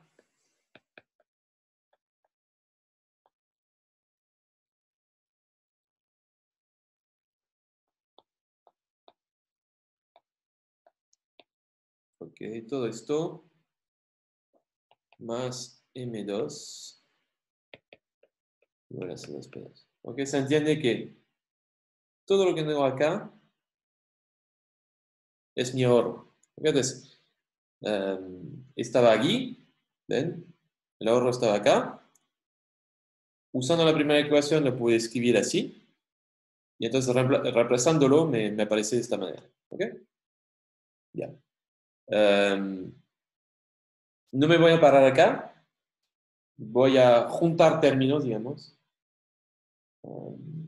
Ok, todo esto más eme dos. Voy a hacer dos pedazos. Ok, se entiende que todo lo que tengo acá es mi ahorro. Ok, entonces, um, estaba aquí, ¿ven? El ahorro estaba acá. Usando la primera ecuación lo pude escribir así. Y entonces reemplazándolo me, me aparece de esta manera. ¿Ok? Ya. Um, no me voy a parar acá. Voy a juntar términos, digamos. Um,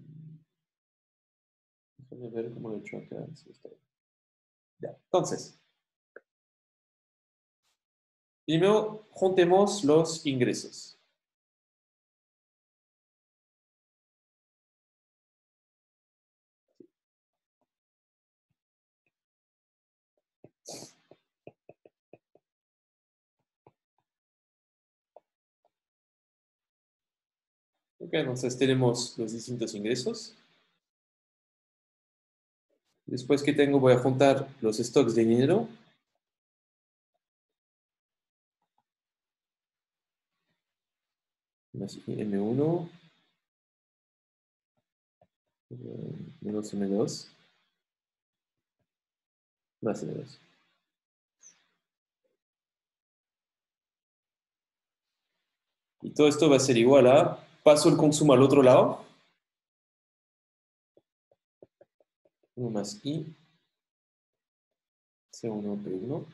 déjame ver cómo lo he hecho acá. Sí, está bien. Ya. Entonces, primero juntemos los ingresos. Ok, entonces tenemos los distintos ingresos. Después que tengo, voy a juntar los stocks de dinero. Más eme uno. Menos eme dos. Más eme dos. Y todo esto va a ser igual a, paso el consumo al otro lado. uno más I. ce uno pe uno.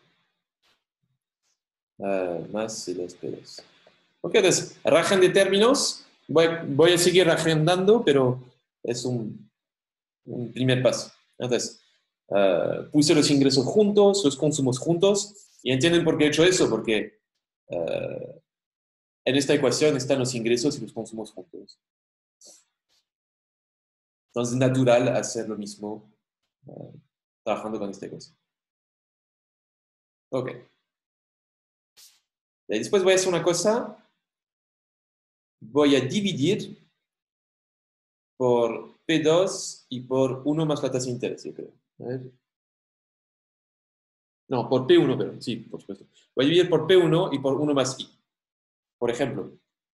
Uh, más ce dos pe dos. Ok, entonces, rajen de términos. Voy, voy a seguir ragendando, pero es un, un primer paso. Entonces, uh, puse los ingresos juntos, los consumos juntos. ¿Y entienden por qué he hecho eso? Porque uh, en esta ecuación están los ingresos y los consumos juntos. Entonces, es natural hacer lo mismo uh, trabajando con esta ecuación. Ok. Y después voy a hacer una cosa. Voy a dividir por pe dos y por uno más la tasa de interés, yo creo. A ver. No, por pe uno, pero sí, por supuesto. Voy a dividir por pe uno y por uno más i. Por ejemplo.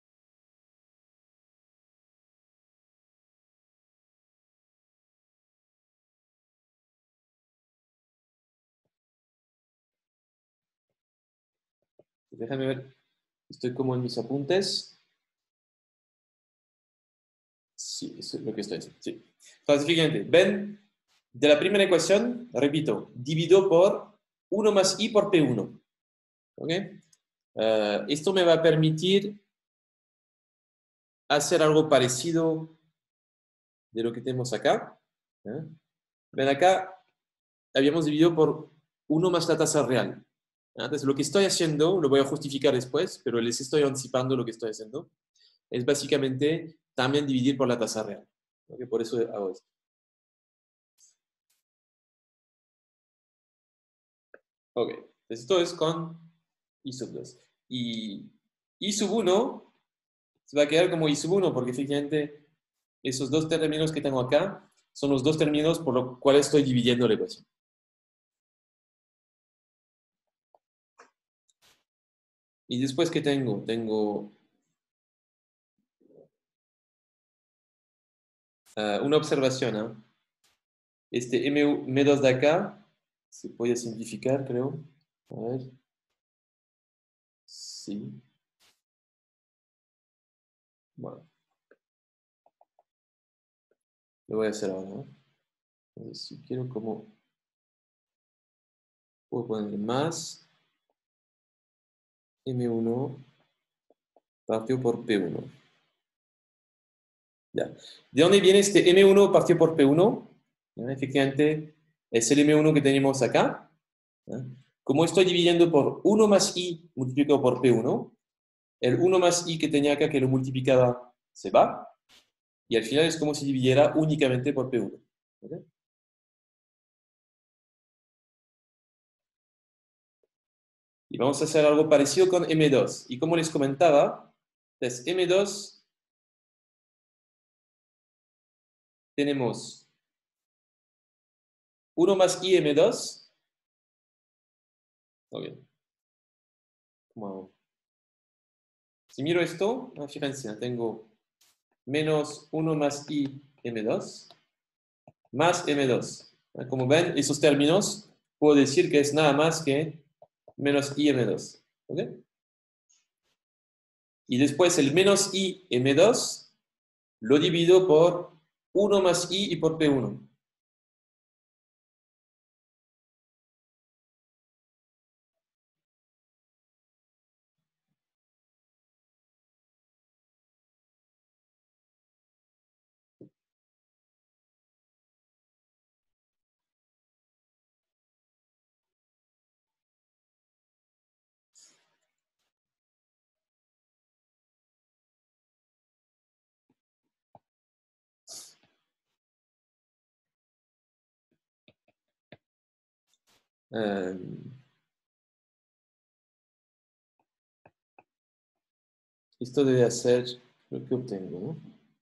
Déjame ver. Estoy como en mis apuntes. Sí, eso es lo que estoy haciendo. Sí. Entonces, fíjense, ven, de la primera ecuación, repito, divido por uno más i por pe uno. ¿Ok? Uh, esto me va a permitir hacer algo parecido de lo que tenemos acá. ¿Eh? Ven acá, habíamos dividido por uno más la tasa real. Entonces, lo que estoy haciendo, lo voy a justificar después, pero les estoy anticipando lo que estoy haciendo, es básicamente también dividir por la tasa real. ¿Okay? Por eso hago esto. Ok, entonces esto es con i sub dos. Y i sub uno se va a quedar como i sub uno, porque efectivamente esos dos términos que tengo acá son los dos términos por los cuales estoy dividiendo la ecuación. Y después, ¿qué tengo? Tengo uh, una observación. ¿eh? Este eme dos de acá se puede simplificar, creo. A ver. Sí. Bueno. Lo voy a hacer ahora. ¿no? Entonces, si quiero como... Puedo poner más eme uno partido por pe uno. Ya. ¿De dónde viene este eme uno partido por pe uno? ¿Ya? Efectivamente, es el eme uno que tenemos acá. ¿Ya? Como estoy dividiendo por uno más i multiplicado por pe uno, el uno más i que tenía acá que lo multiplicaba se va. Y al final es como si dividiera únicamente por pe uno. ¿Okay? Y vamos a hacer algo parecido con eme dos. Y como les comentaba, entonces eme dos tenemos uno más i eme dos. Muy bien. ¿Cómo hago? Si miro esto, ah, fíjense, tengo menos uno más i eme dos más eme dos. Como ven, esos términos puedo decir que es nada más que menos i eme dos. ¿Ok? Y después el menos i eme dos lo divido por uno más i y por pe uno. Um, esto debe ser lo que obtengo, ¿no?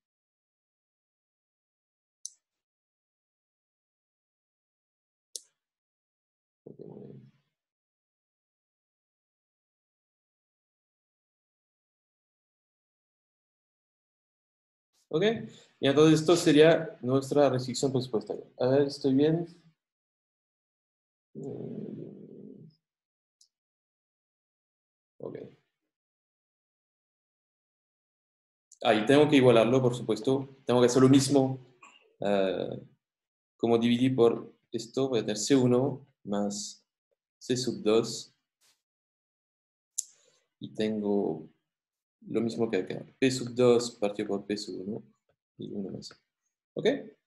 Okay, muy bien. ¿Ok? Y entonces esto sería nuestra restricción presupuestaria. A ver, ¿estoy bien? Ok. Ah, y tengo que igualarlo, por supuesto. Tengo que hacer lo mismo. Uh, como dividir por esto, voy a tener ce uno más ce sub dos. Y tengo lo mismo que acá. P sub dos partido por P sub uno. Y uno más. ¿Ok?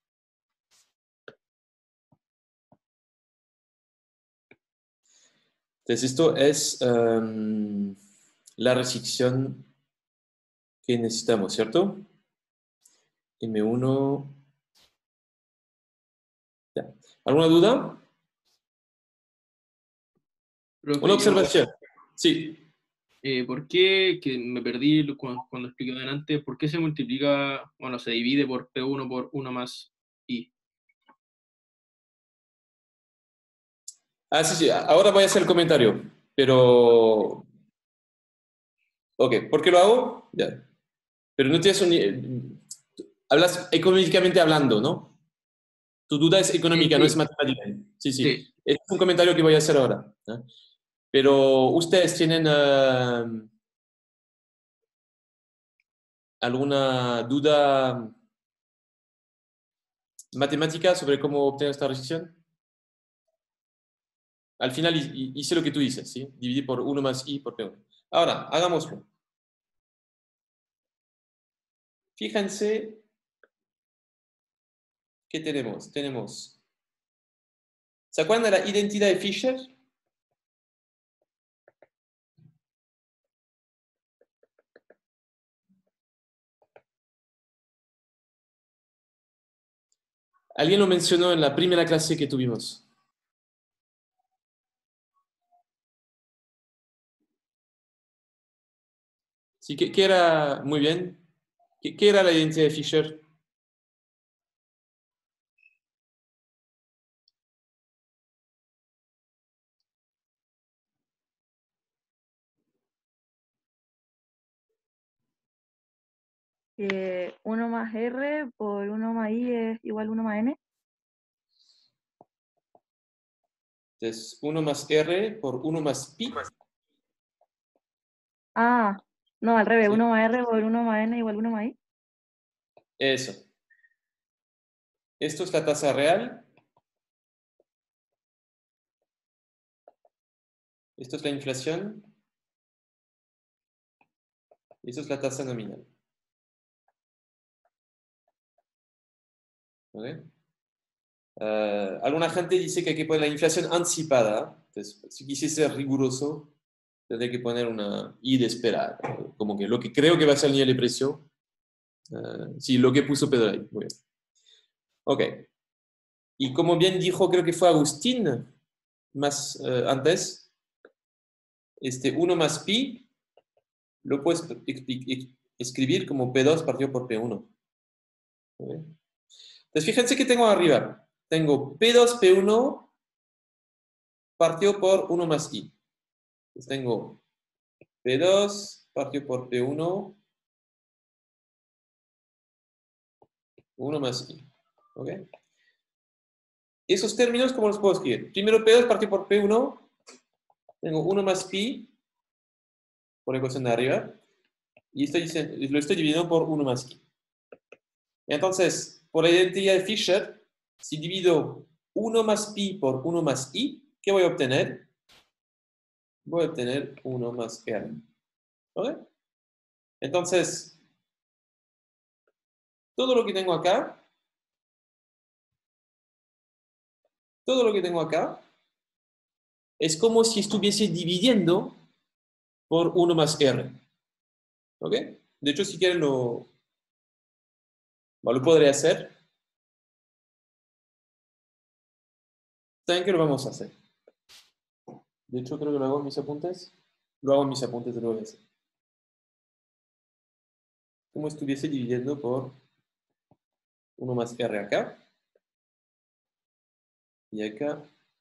Entonces esto es um, la restricción que necesitamos, ¿cierto? eme uno. Ya. ¿Alguna duda? Profe, Una yo, observación. Sí. eh, ¿por qué, que me perdí lo- cuando, cuando expliqué delante, por qué se multiplica, bueno, se divide por pe uno por uno más i? Ah, sí, sí. Ahora voy a hacer el comentario. Pero. Ok, ¿por qué lo hago? Ya. Pero no tienes un. Hablas económicamente hablando, ¿no? Tu duda es económica, Sí, no es sí, matemática. Sí, sí. sí. Este es un comentario que voy a hacer ahora, ¿no? Pero ustedes tienen uh, alguna duda matemática sobre cómo obtener esta restricción. Al final hice lo que tú dices, ¿sí? Dividir por uno más i por pe uno. Ahora, hagámoslo. Fíjense ¿qué tenemos? Tenemos. ¿Se acuerdan de la identidad de Fisher? Alguien lo mencionó en la primera clase que tuvimos. Sí, ¿qué, qué era? Muy bien. ¿Qué, qué era la identidad de Fisher? Que uno más R por uno más I es igual a uno más N. Entonces, uno más R por uno más pi. Ah, no, al revés, ¿Sí? uno más R por uno más N igual a uno más I. Eso. Esto es la tasa real. Esto es la inflación. Esto es la tasa nominal. ¿Okay? Uh, alguna gente dice que hay que poner la inflación anticipada. Entonces, si quisiese ser riguroso, tendré que poner una I de esperar. Como que lo que creo que va a ser el nivel de precio. Uh, sí, lo que puso Pedro ahí. Muy bien. Ok. Y como bien dijo, creo que fue Agustín, más uh, antes, este uno más pi lo puedes escribir como P dos partido por P uno. ¿Okay? Entonces, fíjense que tengo arriba. Tengo P dos P uno partido por uno más i. Entonces, tengo P dos partido por P uno, uno más i. ¿Ok? Esos términos, ¿cómo los puedo escribir? Primero P dos partido por P uno, tengo uno más pi por la ecuación de arriba, y estoy, lo estoy dividiendo por uno más i. Entonces, por la identidad de Fisher, si divido uno más pi por uno más i, ¿qué voy a obtener? Voy a obtener uno más r. ¿Ok? Entonces, todo lo que tengo acá, todo lo que tengo acá, es como si estuviese dividiendo por uno más r. ¿Ok? De hecho, si quieren lo, lo podré hacer. ¿Saben qué lo vamos a hacer? De hecho, creo que lo hago en mis apuntes. Lo hago en mis apuntes, lo voy a hacer. Como estuviese dividiendo por uno más r acá. Y acá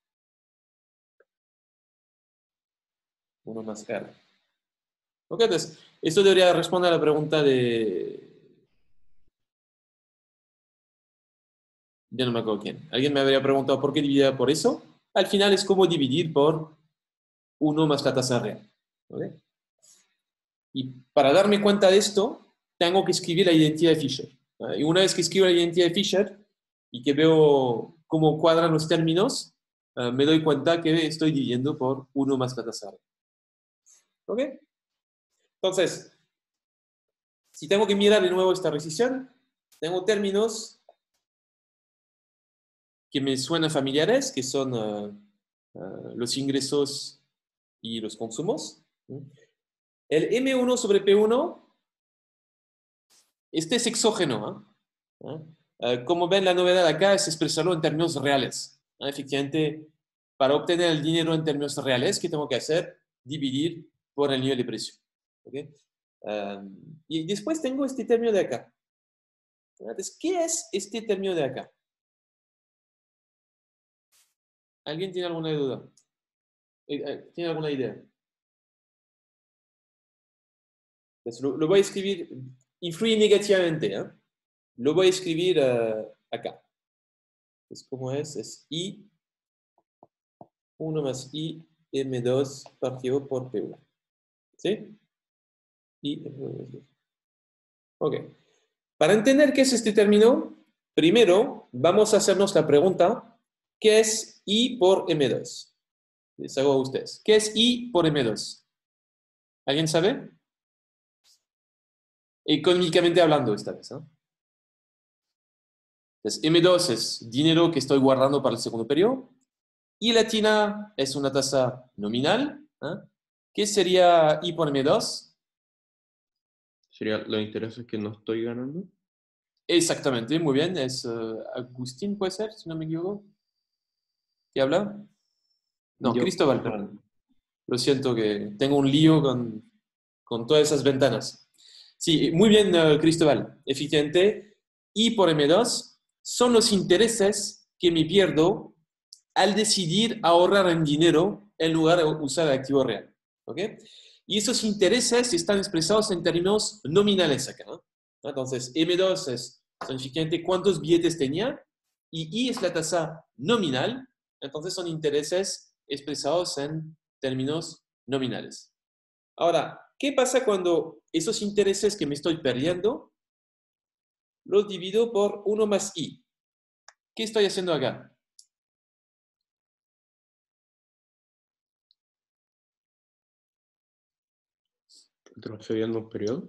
uno más r. Ok, entonces, esto debería responder a la pregunta de... Ya no me acuerdo quién. Alguien me habría preguntado por qué dividía por eso. Al final es como dividir por uno más la tasa real. ¿Okay? Y para darme cuenta de esto, tengo que escribir la identidad de Fisher. ¿Vale? Y una vez que escribo la identidad de Fisher y que veo cómo cuadran los términos, uh, me doy cuenta que estoy dividiendo por uno más la tasa real. ¿Ok? Entonces, si tengo que mirar de nuevo esta rescisión, tengo términos que me suenan familiares, que son uh, uh, los ingresos y los consumos. El eme uno sobre pe uno, este es exógeno. ¿eh? Uh, como ven, la novedad acá es expresarlo en términos reales. ¿eh? Efectivamente, para obtener el dinero en términos reales, ¿qué tengo que hacer? Dividir por el nivel de precio. ¿Okay? Um, y después tengo este término de acá. Entonces, ¿qué es este término de acá? ¿Alguien tiene alguna duda? ¿Tiene alguna idea? Entonces, lo, lo voy a escribir, influye negativamente. ¿eh? Lo voy a escribir uh, acá. Entonces, ¿cómo es? Es I, uno más I, eme dos partido por pe uno. ¿Sí? I, ok. Para entender qué es este término, primero vamos a hacernos la pregunta, ¿qué es I por eme dos? Les hago a ustedes. ¿Qué es I por eme dos? ¿Alguien sabe? Económicamente hablando esta vez. ¿no? Entonces, eme dos es dinero que estoy guardando para el segundo periodo. I latina es una tasa nominal. ¿eh? ¿Qué sería I por eme dos? ¿Sería los intereses que no estoy ganando? Exactamente, muy bien. Es uh, Agustín, puede ser, si no me equivoco. ¿Qué habla? No, Yo. Cristóbal, perdón. Lo siento que tengo un lío con, con todas esas ventanas. Sí, muy bien, uh, Cristóbal. Efectivamente, I por eme dos son los intereses que me pierdo al decidir ahorrar en dinero en lugar de usar el activo real. ¿Ok? Y esos intereses están expresados en términos nominales acá. ¿no? Entonces, eme dos es son efectivamente cuántos billetes tenía y I es la tasa nominal. Entonces, son intereses expresados en términos nominales. Ahora, ¿qué pasa cuando esos intereses que me estoy perdiendo los divido por uno más I? ¿Qué estoy haciendo acá? ¿Retrocediendo un periodo?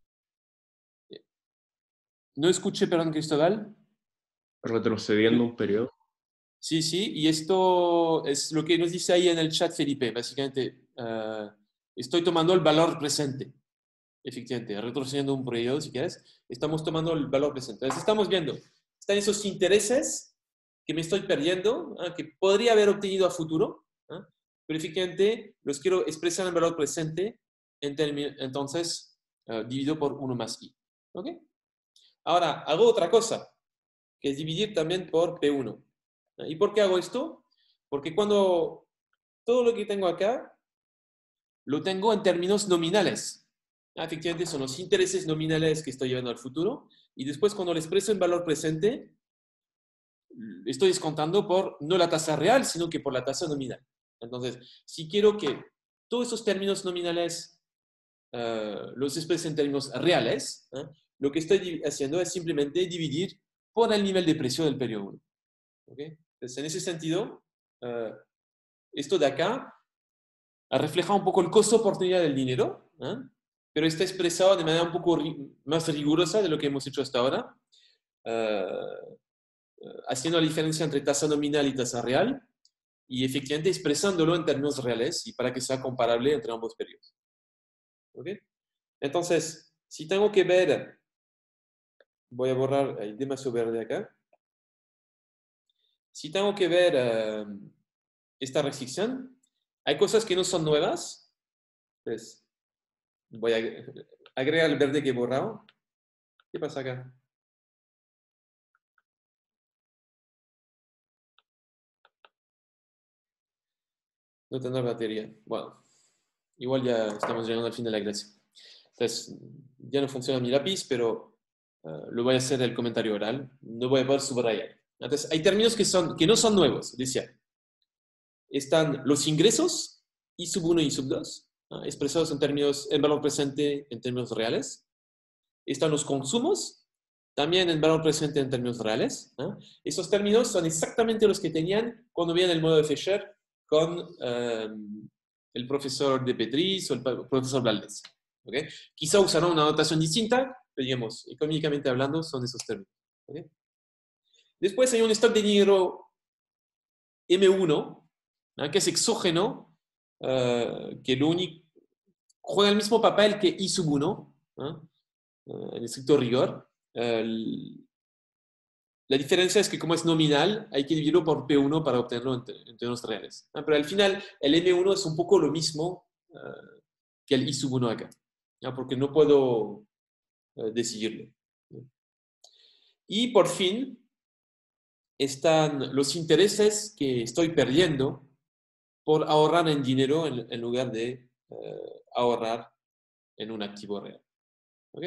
No escuché, perdón, Cristóbal. ¿Retrocediendo un periodo? Sí, sí, y esto es lo que nos dice ahí en el chat Felipe. Básicamente, uh, estoy tomando el valor presente. Efectivamente, retrocediendo un periodo, si quieres, estamos tomando el valor presente. Entonces, estamos viendo, están esos intereses que me estoy perdiendo, ¿eh? que podría haber obtenido a futuro, ¿eh? pero efectivamente los quiero expresar en valor presente, en entonces uh, divido por uno más i. ¿Ok? Ahora, hago otra cosa, que es dividir también por P uno. ¿Y por qué hago esto? Porque cuando todo lo que tengo acá, lo tengo en términos nominales. Efectivamente, son los intereses nominales que estoy llevando al futuro. Y después, cuando lo expreso en valor presente, estoy descontando por no la tasa real, sino que por la tasa nominal. Entonces, si quiero que todos esos términos nominales uh, los exprese en términos reales, ¿eh? Lo que estoy haciendo es simplemente dividir por el nivel de precio del periodo uno. ¿Okay? Entonces, en ese sentido, uh, esto de acá refleja un poco el costo oportunidad del dinero, ¿eh? Pero está expresado de manera un poco ri más rigurosa de lo que hemos hecho hasta ahora, uh, haciendo la diferencia entre tasa nominal y tasa real, y efectivamente expresándolo en términos reales y para que sea comparable entre ambos periodos. ¿Okay? Entonces, si tengo que ver, voy a borrar el demasiado verde acá. Si tengo que ver uh, esta restricción, hay cosas que no son nuevas. Pues voy a agregar el verde que he borrado. ¿Qué pasa acá? No tendrá batería. Bueno, igual ya estamos llegando al fin de la clase. Entonces, ya no funciona mi lápiz, pero uh, lo voy a hacer el comentario oral. No voy a poder subrayar. Entonces, hay términos que, son, que no son nuevos, decía. Están los ingresos, I sub uno y I sub dos, ¿no? Expresados en términos, en valor presente, en términos reales. Están los consumos, también en valor presente en términos reales, ¿no? Esos términos son exactamente los que tenían cuando veían el modelo de Fisher con um, el profesor de Petris o el profesor Valdés. ¿Okay? Quizá usarán una notación distinta, pero digamos, económicamente hablando, son esos términos. ¿Okay? Después hay un stock de dinero M uno, ¿no? Que es exógeno, uh, que lo único, juega el mismo papel que I sub uno, ¿no? Uh, en estricto rigor. Uh, la diferencia es que como es nominal, hay que dividirlo por P uno para obtenerlo en, en términos reales. ¿No? Pero al final, el M uno es un poco lo mismo uh, que el I sub uno acá, ¿no? Porque no puedo uh, decidirlo. ¿No? Y por fin, están los intereses que estoy perdiendo por ahorrar en dinero en, en lugar de uh, ahorrar en un activo real. ¿Ok?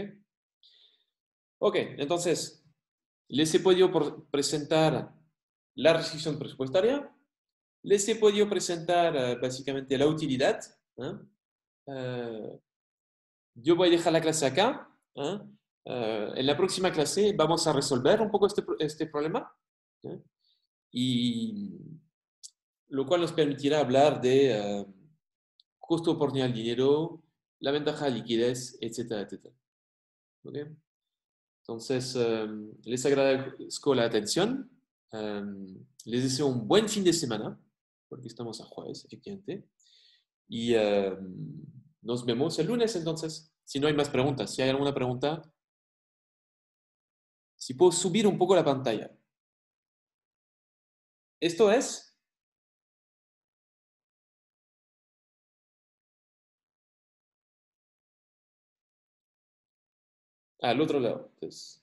Ok, entonces, les he podido presentar la restricción presupuestaria, les he podido presentar uh, básicamente la utilidad. ¿eh? Uh, yo voy a dejar la clase acá. ¿eh? Uh, en la próxima clase vamos a resolver un poco este, este problema. ¿eh? Y lo cual nos permitirá hablar de uh, costo oportunidad del dinero, la ventaja de liquidez, etcétera, etcétera. ¿Okay? Entonces, um, les agradezco la atención. Um, les deseo un buen fin de semana, porque estamos a jueves, efectivamente. Y um, nos vemos el lunes, entonces. Si no hay más preguntas, si hay alguna pregunta, si puedo subir un poco la pantalla. Esto es... Ah, al otro lado. Entonces,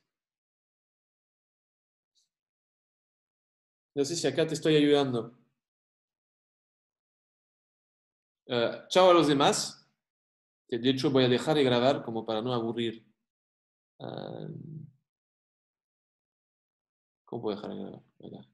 no sé si acá te estoy ayudando. Uh, chao a los demás. De hecho, voy a dejar de grabar como para no aburrir. Uh, ¿Cómo puedo dejar de grabar? Acá.